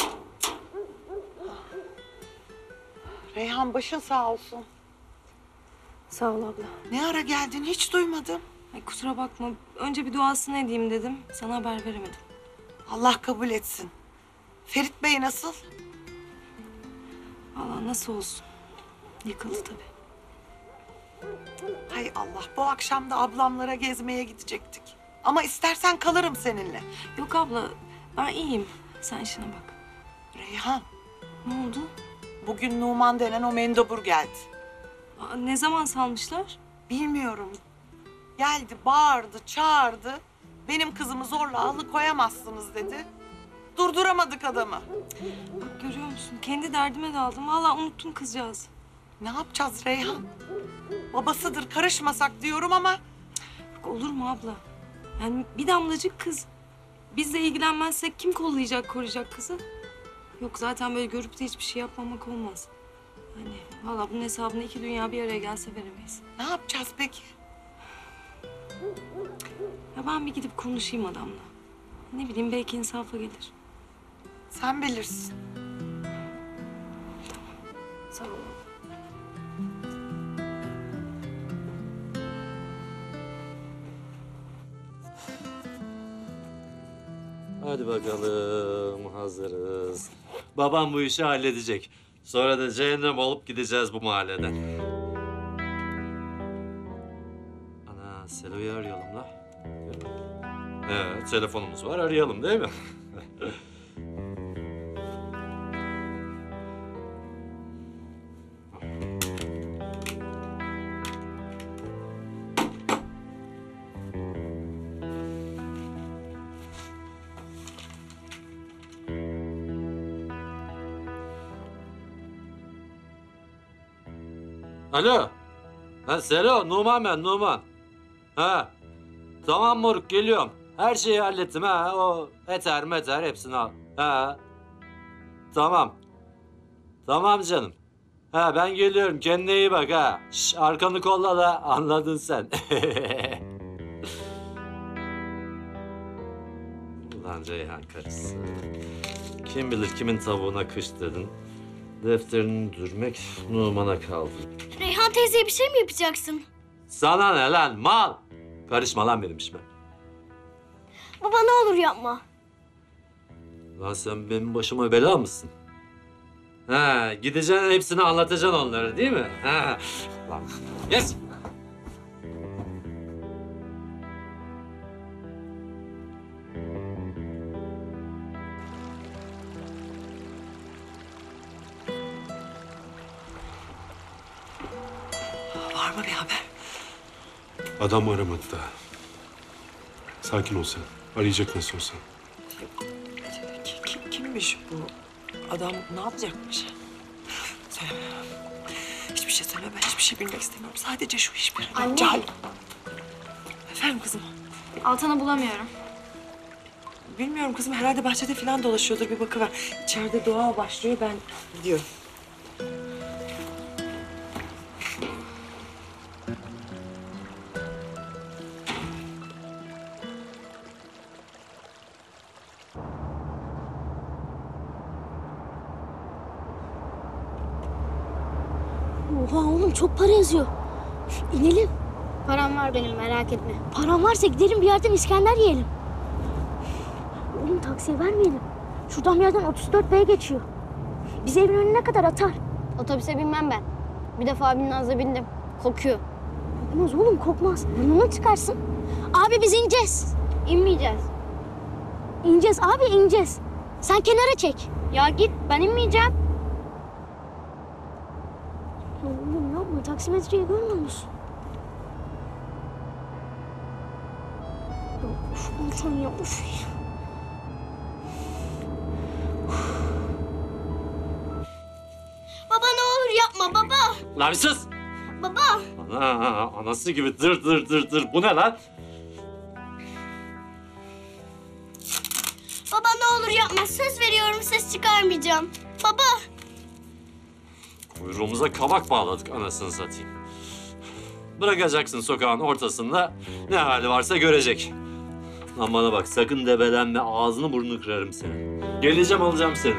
Reyhan başın sağ olsun. Sağ ol abla. Ne ara geldin hiç duymadım. Ay kusura bakma. Önce bir duasını edeyim dedim. Sana haber veremedim. Allah kabul etsin. Ferit Bey nasıl? Allah nasıl olsun. Yıkıldı tabii. Hay Allah, bu akşam da ablamlara gezmeye gidecektik. Ama istersen kalırım seninle. Yok abla, ben iyiyim. Sen işine bak. Reyhan, Ne oldu? bugün Numan denen o mendobur geldi. Aa, ne zaman salmışlar? Bilmiyorum. Geldi, bağırdı, çağırdı. Benim kızımı zorla alıkoyamazsınız dedi. Durduramadık adamı. Bak görüyor musun? Kendi derdime daldım. Vallahi unuttum kızcağızı. Ne yapacağız Reyhan? Babasıdır, karışmasak diyorum ama... Bak olur mu abla? Yani bir damlacık kız. Biz de ilgilenmezsek kim kollayacak, koruyacak kızı? Yok zaten böyle görüp de hiçbir şey yapmamak olmaz. Hani vallahi bunun hesabını iki dünya bir araya gelse veremeyiz. Ne yapacağız peki? Ya ben bir gidip konuşayım adamla. Ne bileyim belki insafa gelir. Sen bilirsin. Sağ ol. Hadi bakalım, hazırız. Babam bu işi halledecek. Sonra da cehennem olup gideceğiz bu mahalleden. Ana, Selo'yu arayalım la. Ee, telefonumuz var, arayalım değil mi? Alo. Ha Selo, Numan ben, Numan. Ha. Tamam moruk, geliyorum. Her şeyi hallettim ha. O eter meter hepsini al. Ha. Tamam. Tamam canım. Ha ben geliyorum. Kendine iyi bak ha. Şş, arkanı kolla da anladın sen. Ulan Reyhan karısı. Kim bilir kimin tavuğuna kış dedin. Defterini dürmek Numan'a kaldı. Reyhan teyzeye bir şey mi yapacaksın? Sana ne lan mal? Karışma lan benim işime. Baba ne olur yapma. Lan sen benim başıma bela mısın? Ha, gideceksin hepsini anlatacaksın onlara değil mi? Ha. Lan yes. Var mı bir haber? Adam aramadı daha. Sakin ol sen. Arayacak nasıl olsa. Ki- Kim, kimmiş bu adam? Ne yapacakmış? Söyleme. Hiçbir şey söyleme. Ben hiçbir şey bilmek istemiyorum. Sadece şu iş bir. Anne. Can. Efendim kızım. Altan'ı bulamıyorum. Bilmiyorum kızım. Herhalde bahçede falan dolaşıyordur. Bir bakıver. İçeride dua başlıyor. Ben gidiyorum. Oha oğlum çok para yazıyor. İnelim. Param var benim merak etme. Param varsa gidelim bir yerden İskender yiyelim. Oğlum taksiye vermeyelim. Şuradan bir yerden otuz dört B'ye geçiyor. Bizi evin önüne kadar atar. Otobüse binmem ben. Bir defa Binnaz'la bindim. Kokuyor. Kokmaz oğlum kokmaz. Burnunu çıkarsın. Abi biz ineceğiz. İnmeyeceğiz. İneceğiz abi ineceğiz. Sen kenara çek. Ya git ben inmeyeceğim. Oğlum yapma taksimetreyi görmüyor musun? Ya, Uf Altan ya uf. Baba ne olur yapma baba. Lan bir sus! Baba. Ana, anası gibi dır dır dır dır. Bu ne lan? Baba ne olur yapma söz veriyorum ses çıkarmayacağım. Baba. Kuyruğumuza kabak bağladık anasını satayım. Bırakacaksın sokağın ortasında, ne hali varsa görecek. Lan bana bak, sakın debelenme, ağzını burnunu kırarım senin. Geleceğim alacağım seni.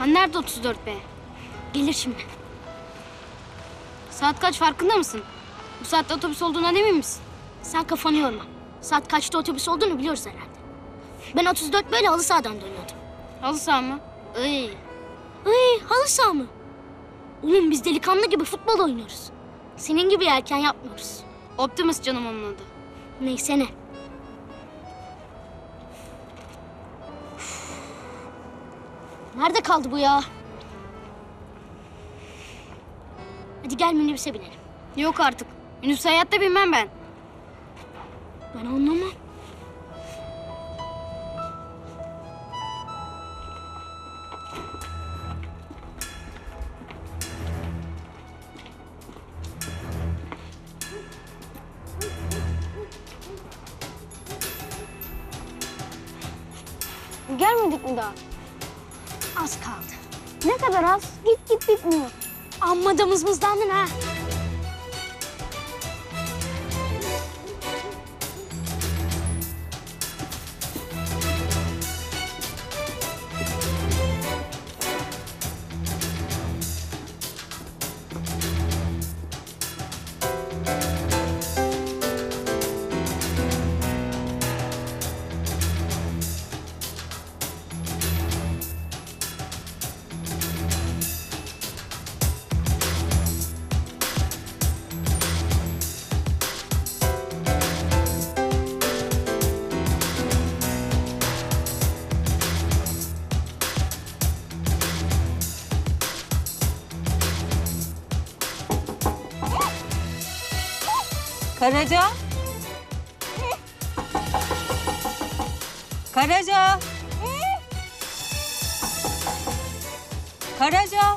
Hani nerede otuz dört be? Gelir şimdi. Saat kaç farkında mısın? Bu saatte otobüs olduğuna emin misin? Sen kafanı yorma. Saat kaçta otobüs olduğunu biliyoruz herhalde. Ben otuz dört böyle halı sahadan dönüyordum. Halı saha mı? Iy. Iy, halı saha mı? Oğlum biz delikanlı gibi futbol oynuyoruz. Senin gibi erken yapmıyoruz. Optimus canım onun adı. Neyse ne. Nerede kaldı bu ya? Hadi gel minibüse binelim. Yok artık. Minibüse hayatta binmem ben. Ben anlamam. Gelmedik mi daha? Az kaldı. Ne kadar az? Git git bitmiyor. Amma da mızmızlandın ha. Karaca. Karaca. Karaca.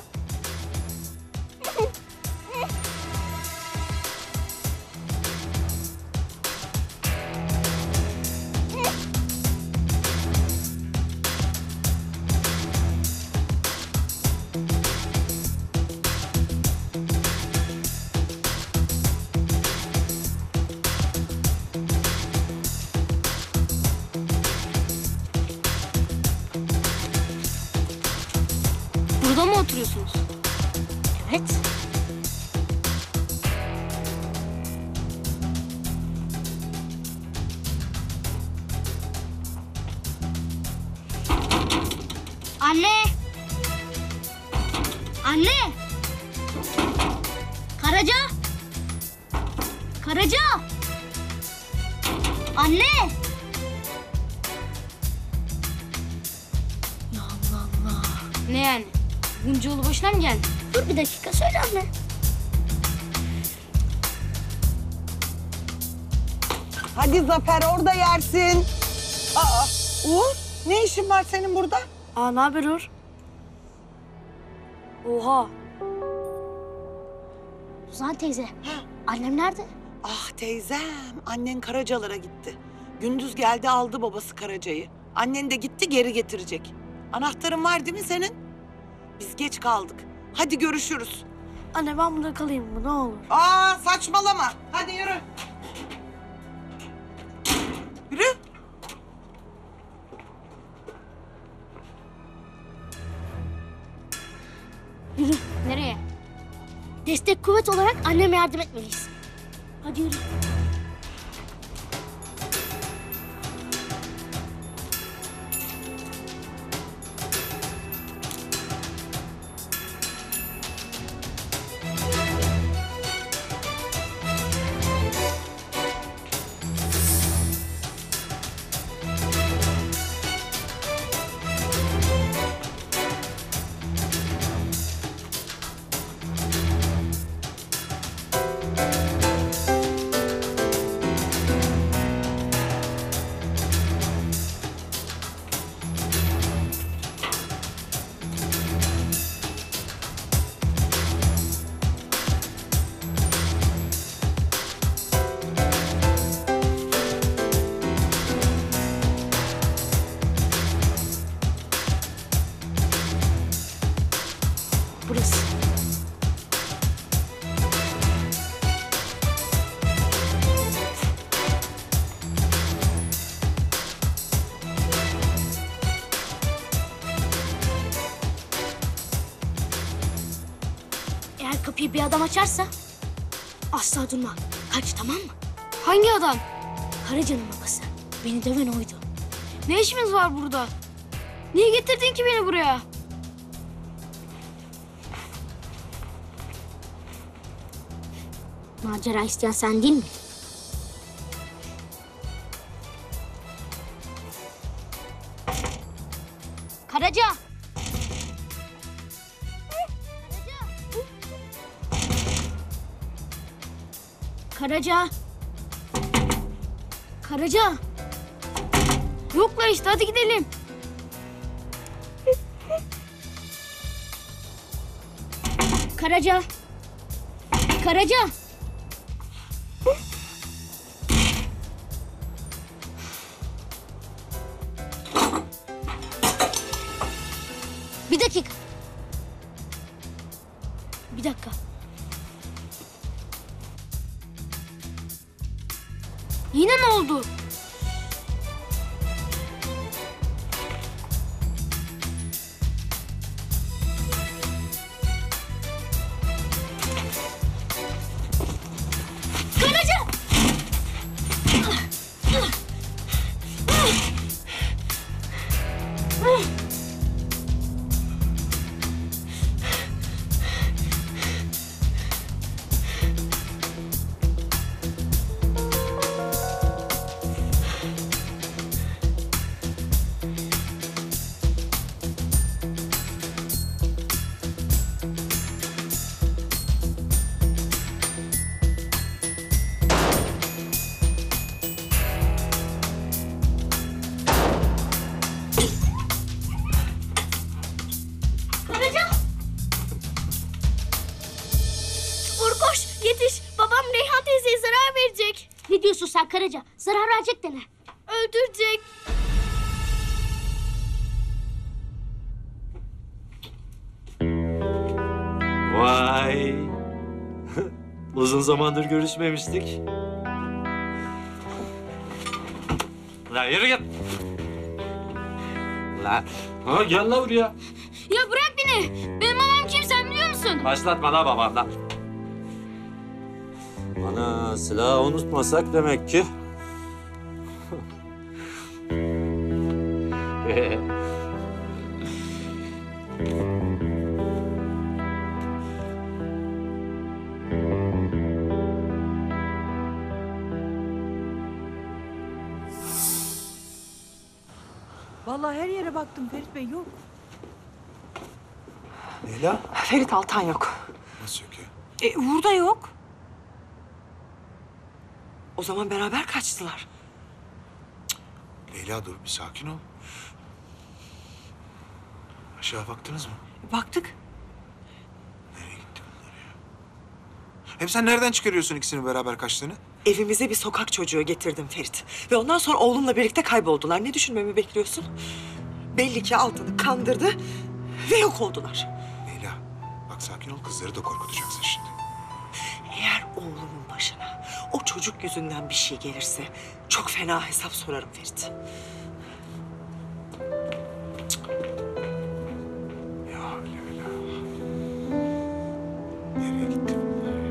Burada mı oturuyorsunuz? Evet. Anne! Anne! Karaca! Karaca! Anne! Ne yani? Bunca yolu boşuna mı geldin? Dur bir dakika söyle anne. Hadi Zafer orada yersin. Aa, Uğur ne işin var senin burada? Aa ne haber Uğur? Oha. Suzan teyze. Annem nerede? Ah teyzem, annen Karacalara gitti. Gündüz geldi aldı babası Karaca'yı. Annen de gitti geri getirecek. Anahtarın var değil mi senin? Biz geç kaldık. Hadi görüşürüz. Anne ben burada kalayım mı ne olur? Aa saçmalama. Hadi yürü. Yürü. Yürü. Nereye? Destek kuvvet olarak anneme yardım etmeliyiz. Hadi yürü. bir adam açarsa asla durma. Kaç, tamam mı? Hangi adam? Karaca'nın babası. Beni döven oydu. Ne işimiz var burada? Niye getirdin ki beni buraya? Macera isteyen sen değil mi? Karaca! Karaca! Karaca! Yoklar işte, hadi gidelim. Karaca! Karaca! Bir dakika. Bir dakika. Yine ne oldu? Karaca! Karaca! Uğur koş, yetiş. Babam Reyhan teyzeye zarar verecek. Ne diyorsun sen Karaca? Zarar verecek de ne? Öldürecek. Vay. Uzun zamandır görüşmemiştik. Lan yürü git. Lan. Ha gel la buraya. Ya bırak beni. Benim babam kim sen biliyor musun? Başlatma la babamla. Ana silahı unutmasak demek ki. Vallahi her yere baktım Ferit Bey, yok. Leyla? Ferit Altan yok. Nasıl yok ya? E, Uğur da yok. O zaman beraber kaçtılar. Leyla dur bir sakin ol. Aşağı baktınız mı? Baktık. Nereye gitti bunlar ya? Hem sen nereden çıkarıyorsun ikisinin beraber kaçtığını? Evimize bir sokak çocuğu getirdim Ferit. Ve ondan sonra oğlumla birlikte kayboldular. Ne düşünmemi bekliyorsun? Belli ki Altan'ı kandırdı ve yok oldular. Leyla bak sakin ol, kızları da korkutacaksın şimdi. Eğer oğlumun başına o çocuk yüzünden bir şey gelirse çok fena hesap sorarım Ferit. Ya Leyla. Nereye gitti bunlar ya?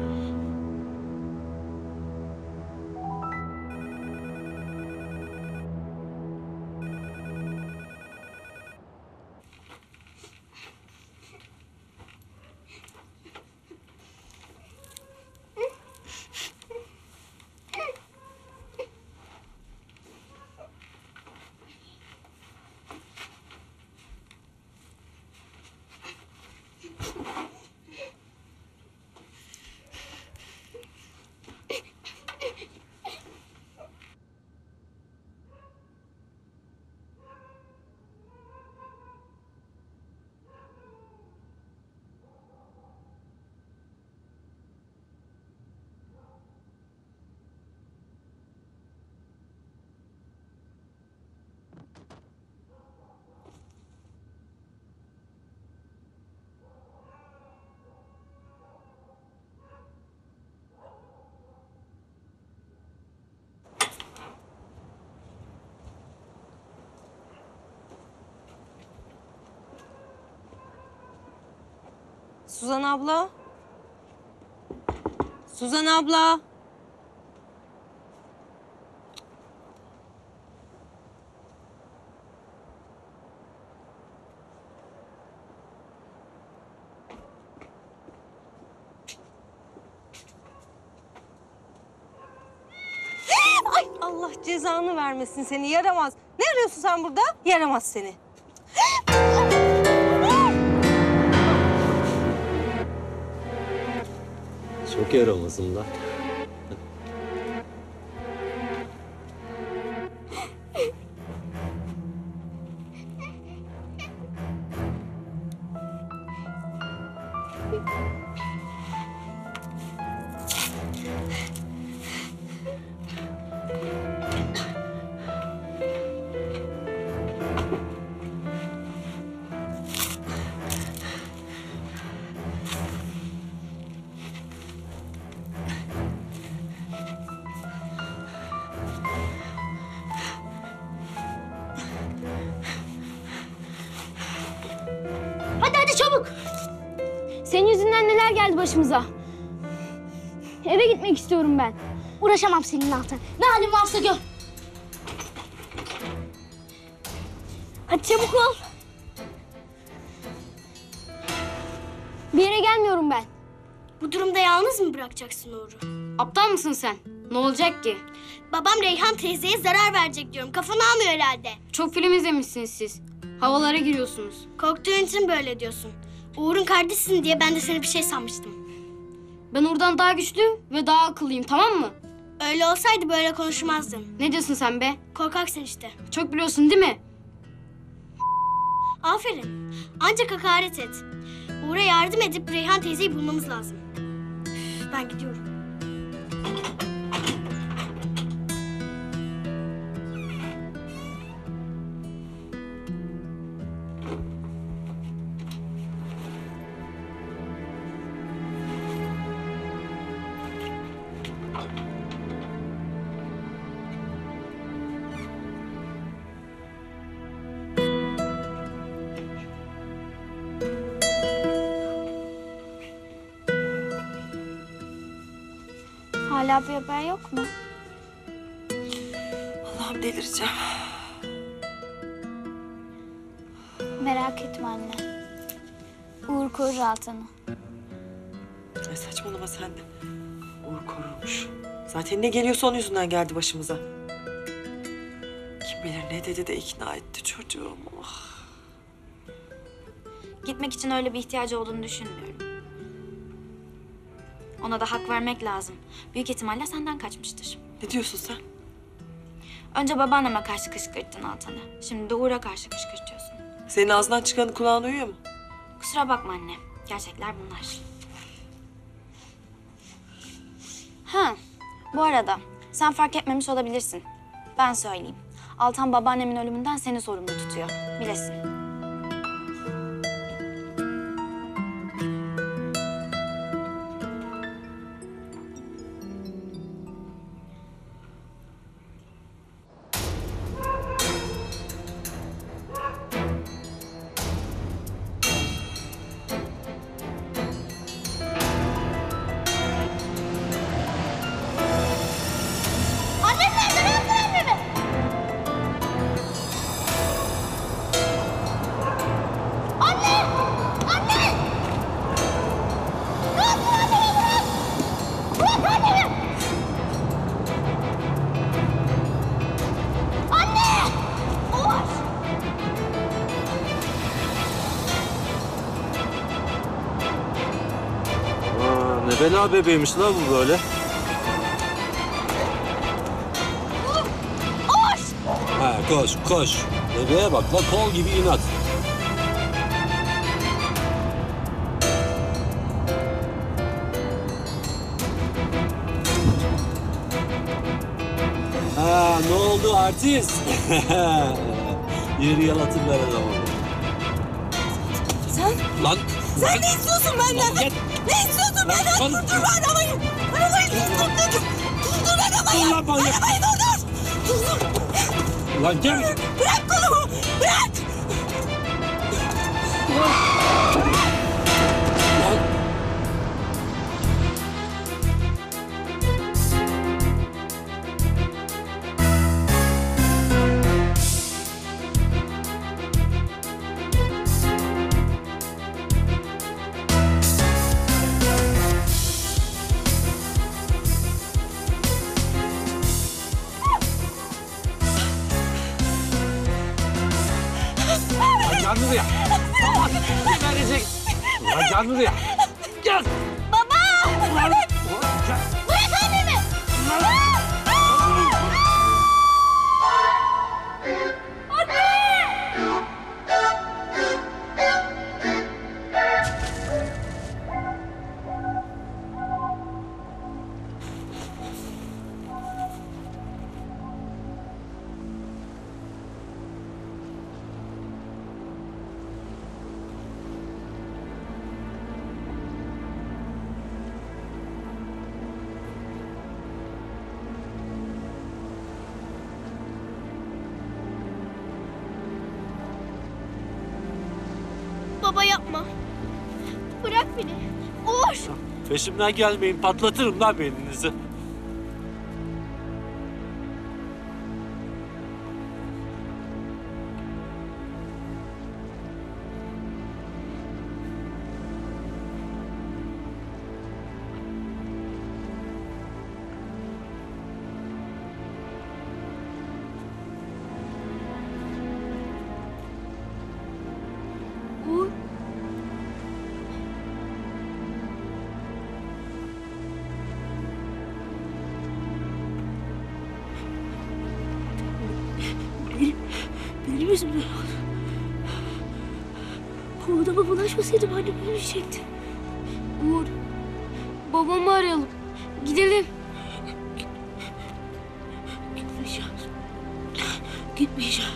Suzan abla. Suzan abla. Ay Allah cezanı vermesin seni yaramaz. Ne arıyorsun sen burada? Yaramaz seni. Çok yaramazım lan. Hadi hadi çabuk. Senin yüzünden neler geldi başımıza. Eve gitmek istiyorum ben. Uğraşamam seninle Altan. Ne halin varsa gör. Hadi çabuk ol. Bir yere gelmiyorum ben. Bu durumda yalnız mı bırakacaksın Uğur'u? Aptal mısın sen? Ne olacak ki? Babam Reyhan teyzeye zarar verecek diyorum. Kafanı almıyor herhalde. Çok film izlemişsiniz siz. Havalara giriyorsunuz. Korktuğun için böyle diyorsun. Uğur'un kardeşsin diye ben de seni bir şey sanmıştım. Ben oradan daha güçlü ve daha akıllıyım, tamam mı? Öyle olsaydı böyle konuşmazdın. Ne diyorsun sen be? Korkaksın işte. Çok biliyorsun değil mi? Aferin. Ancak hakaret et. Uğur'a yardım edip Reyhan teyzeyi bulmamız lazım. Üf, ben gidiyorum. Hala bir haber yok mu? Allah'ım delireceğim. Merak etme anne. Uğur korur Altan'ı. Ay saçmalama sen de. Uğur korurmuş. Zaten ne geliyorsa onun yüzünden geldi başımıza. Kim bilir ne dedi de ikna etti çocuğum. Oh. Gitmek için öyle bir ihtiyacı olduğunu düşünmüyorum. Ona da hak vermek lazım. Büyük ihtimalle senden kaçmıştır. Ne diyorsun sen? Önce babaanneme karşı kışkırttın Altan'ı. Şimdi de Uğur'a karşı kışkırtıyorsun. Senin ağzından çıkanı kulağın uyuyor mu? Kusura bakma anne. Gerçekler bunlar. Ha, bu arada sen fark etmemiş olabilirsin. Ben söyleyeyim. Altan babaannemin ölümünden seni sorumlu tutuyor. Bilesin. Ne bela bebeğiymiş la bu böyle. Koş! Ha koş koş. Bebeğe bak la kol gibi inat. Ha ne oldu artist? Yeri yalatırlar adamı. Sen? Lan! Sen lan. ne istiyorsun benden? Lan, Ne istiyorsun benden? lan. Durdur bu arabayı! Arabayı durdur! Durdur! Durdur arabayı! Dur lan manyak. Arabayı durdur! Durdur! Lan gel! Bırak kolumu! Bırak! Lan! Geberecek. Ulan gel buraya. Gel. Baba! Ulan. Gel. Bırak annemi! Baba yapma. Bırak beni. Uğur. Peşimden gelmeyin, patlatırım lan beyninizi. Uğur. Benim, benim yüzümden oldu. O adama bulaşmasaydım annem ölecekti. Uğur, babamı arayalım. Gidelim. Gitmeyeceğim. Gitmeyeceğim.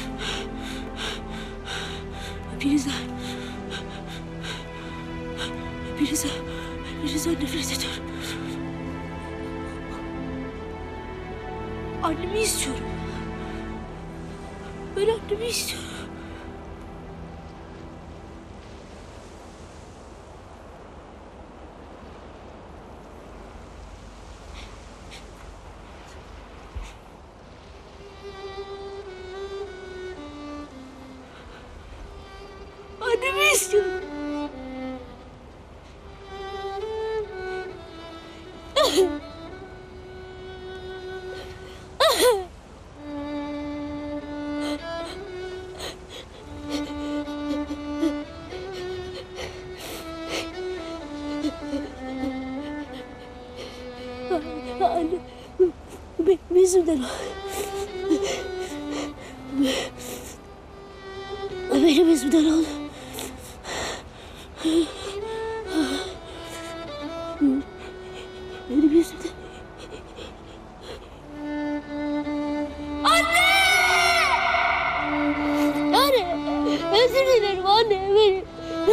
Hepinizden... Hepinizden... Hepinizden nefret ediyorum. Annemi istiyorum. Ben annemi istiyorum. Annemi istiyorum. Anne, benim yüzümden o. Benim yüzümden oldu. Benim yüzümden. Anne! Anne! Özür dilerim anne benim.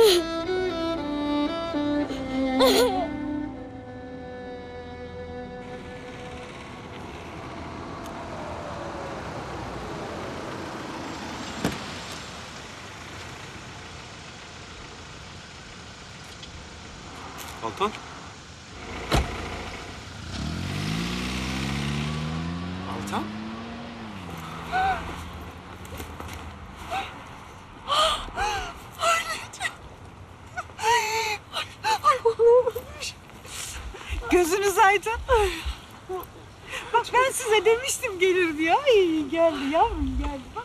Altan? Altan? Gözünüz aydın. Bak ben size demiştim gelir diye. Ay geldi yavrum geldi bak.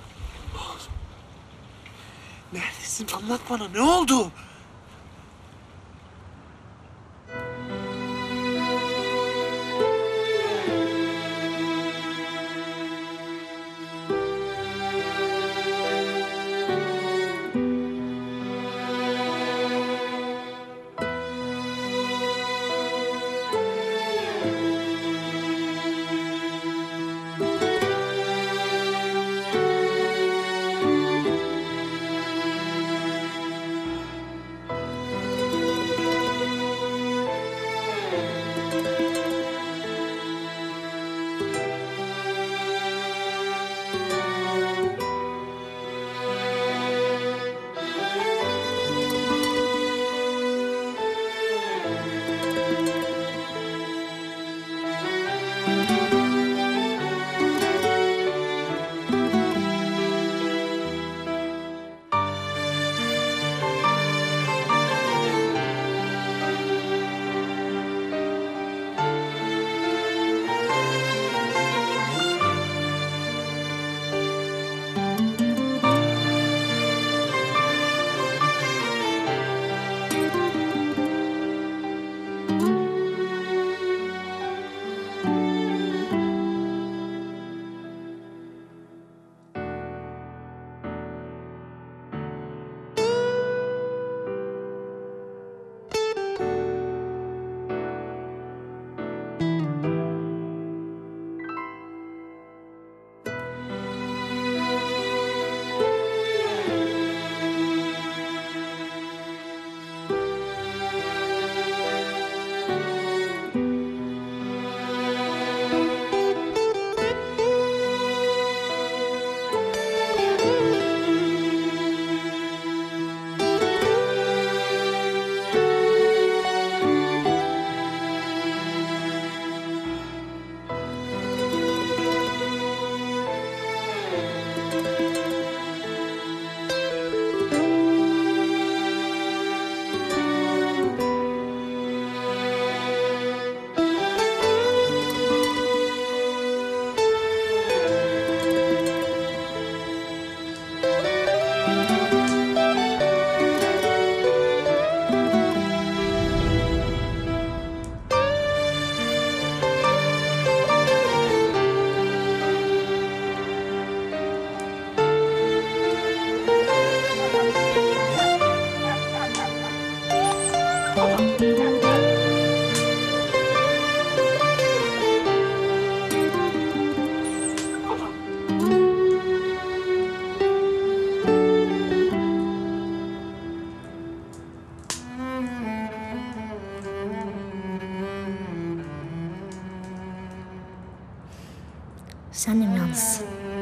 Neredesin? Anlat bana. Ne oldu? Sen de mi yalnızsın?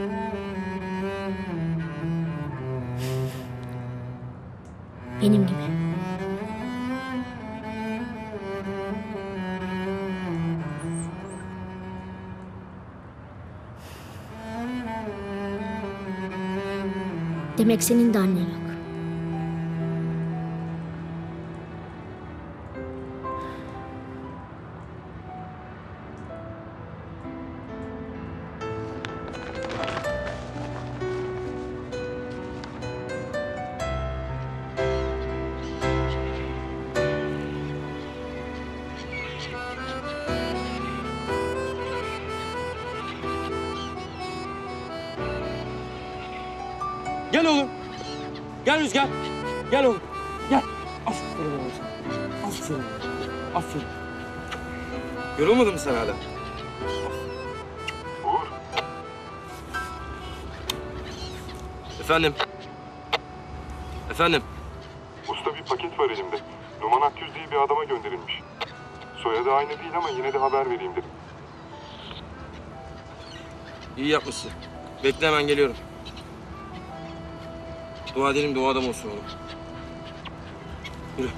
Benim gibi. Demek senin de annen yok. Gel oğlum. Gel Rüzgar. Gel oğlum. Gel. Aferin oğlum sana. Aferin. Aferin. Yorulmadın mı sen hala? Uğur. Efendim? Efendim? Usta bir paket var elimde. Numan Akgüz diye bir adama gönderilmiş. Soyadı aynı değil ama yine de haber vereyim dedim. İyi yapmışsın. Bekle, hemen geliyorum. Dua edelim de o adam olsun oğlum. Yürü.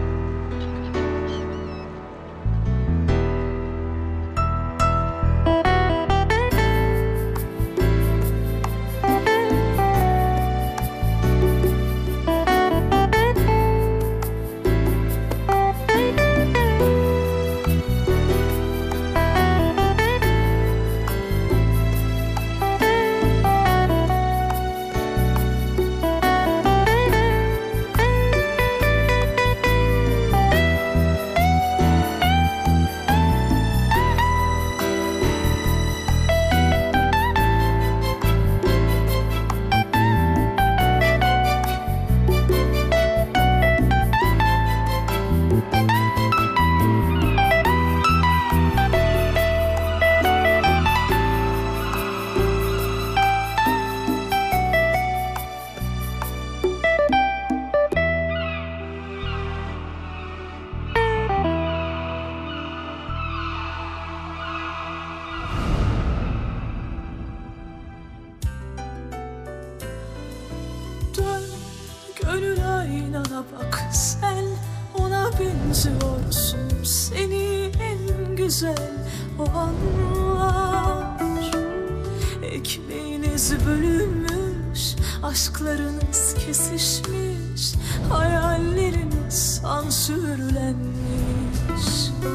Gönül aynana bak, sen ona benziyorsun. Seni en güzel o anlar. Ekmeğiniz bölünmüş, aşklarınız kesişmiş, hayalleriniz sansürlenmiş.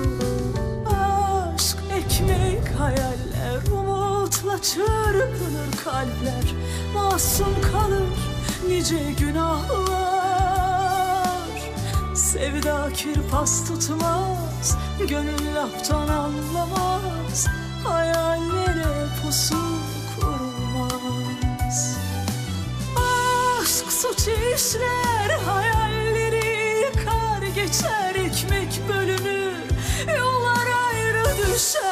Aşk, ekmek, hayaller, umutla çırpınır kalpler. Masum kalır nice günahlar. Sevda kirpas tutmaz, gönül laftan anlamaz, hayallere pusu kurulmaz. Aşk suç işler, hayalleri yıkar geçer, ekmek bölünür, yollar ayrı düşer.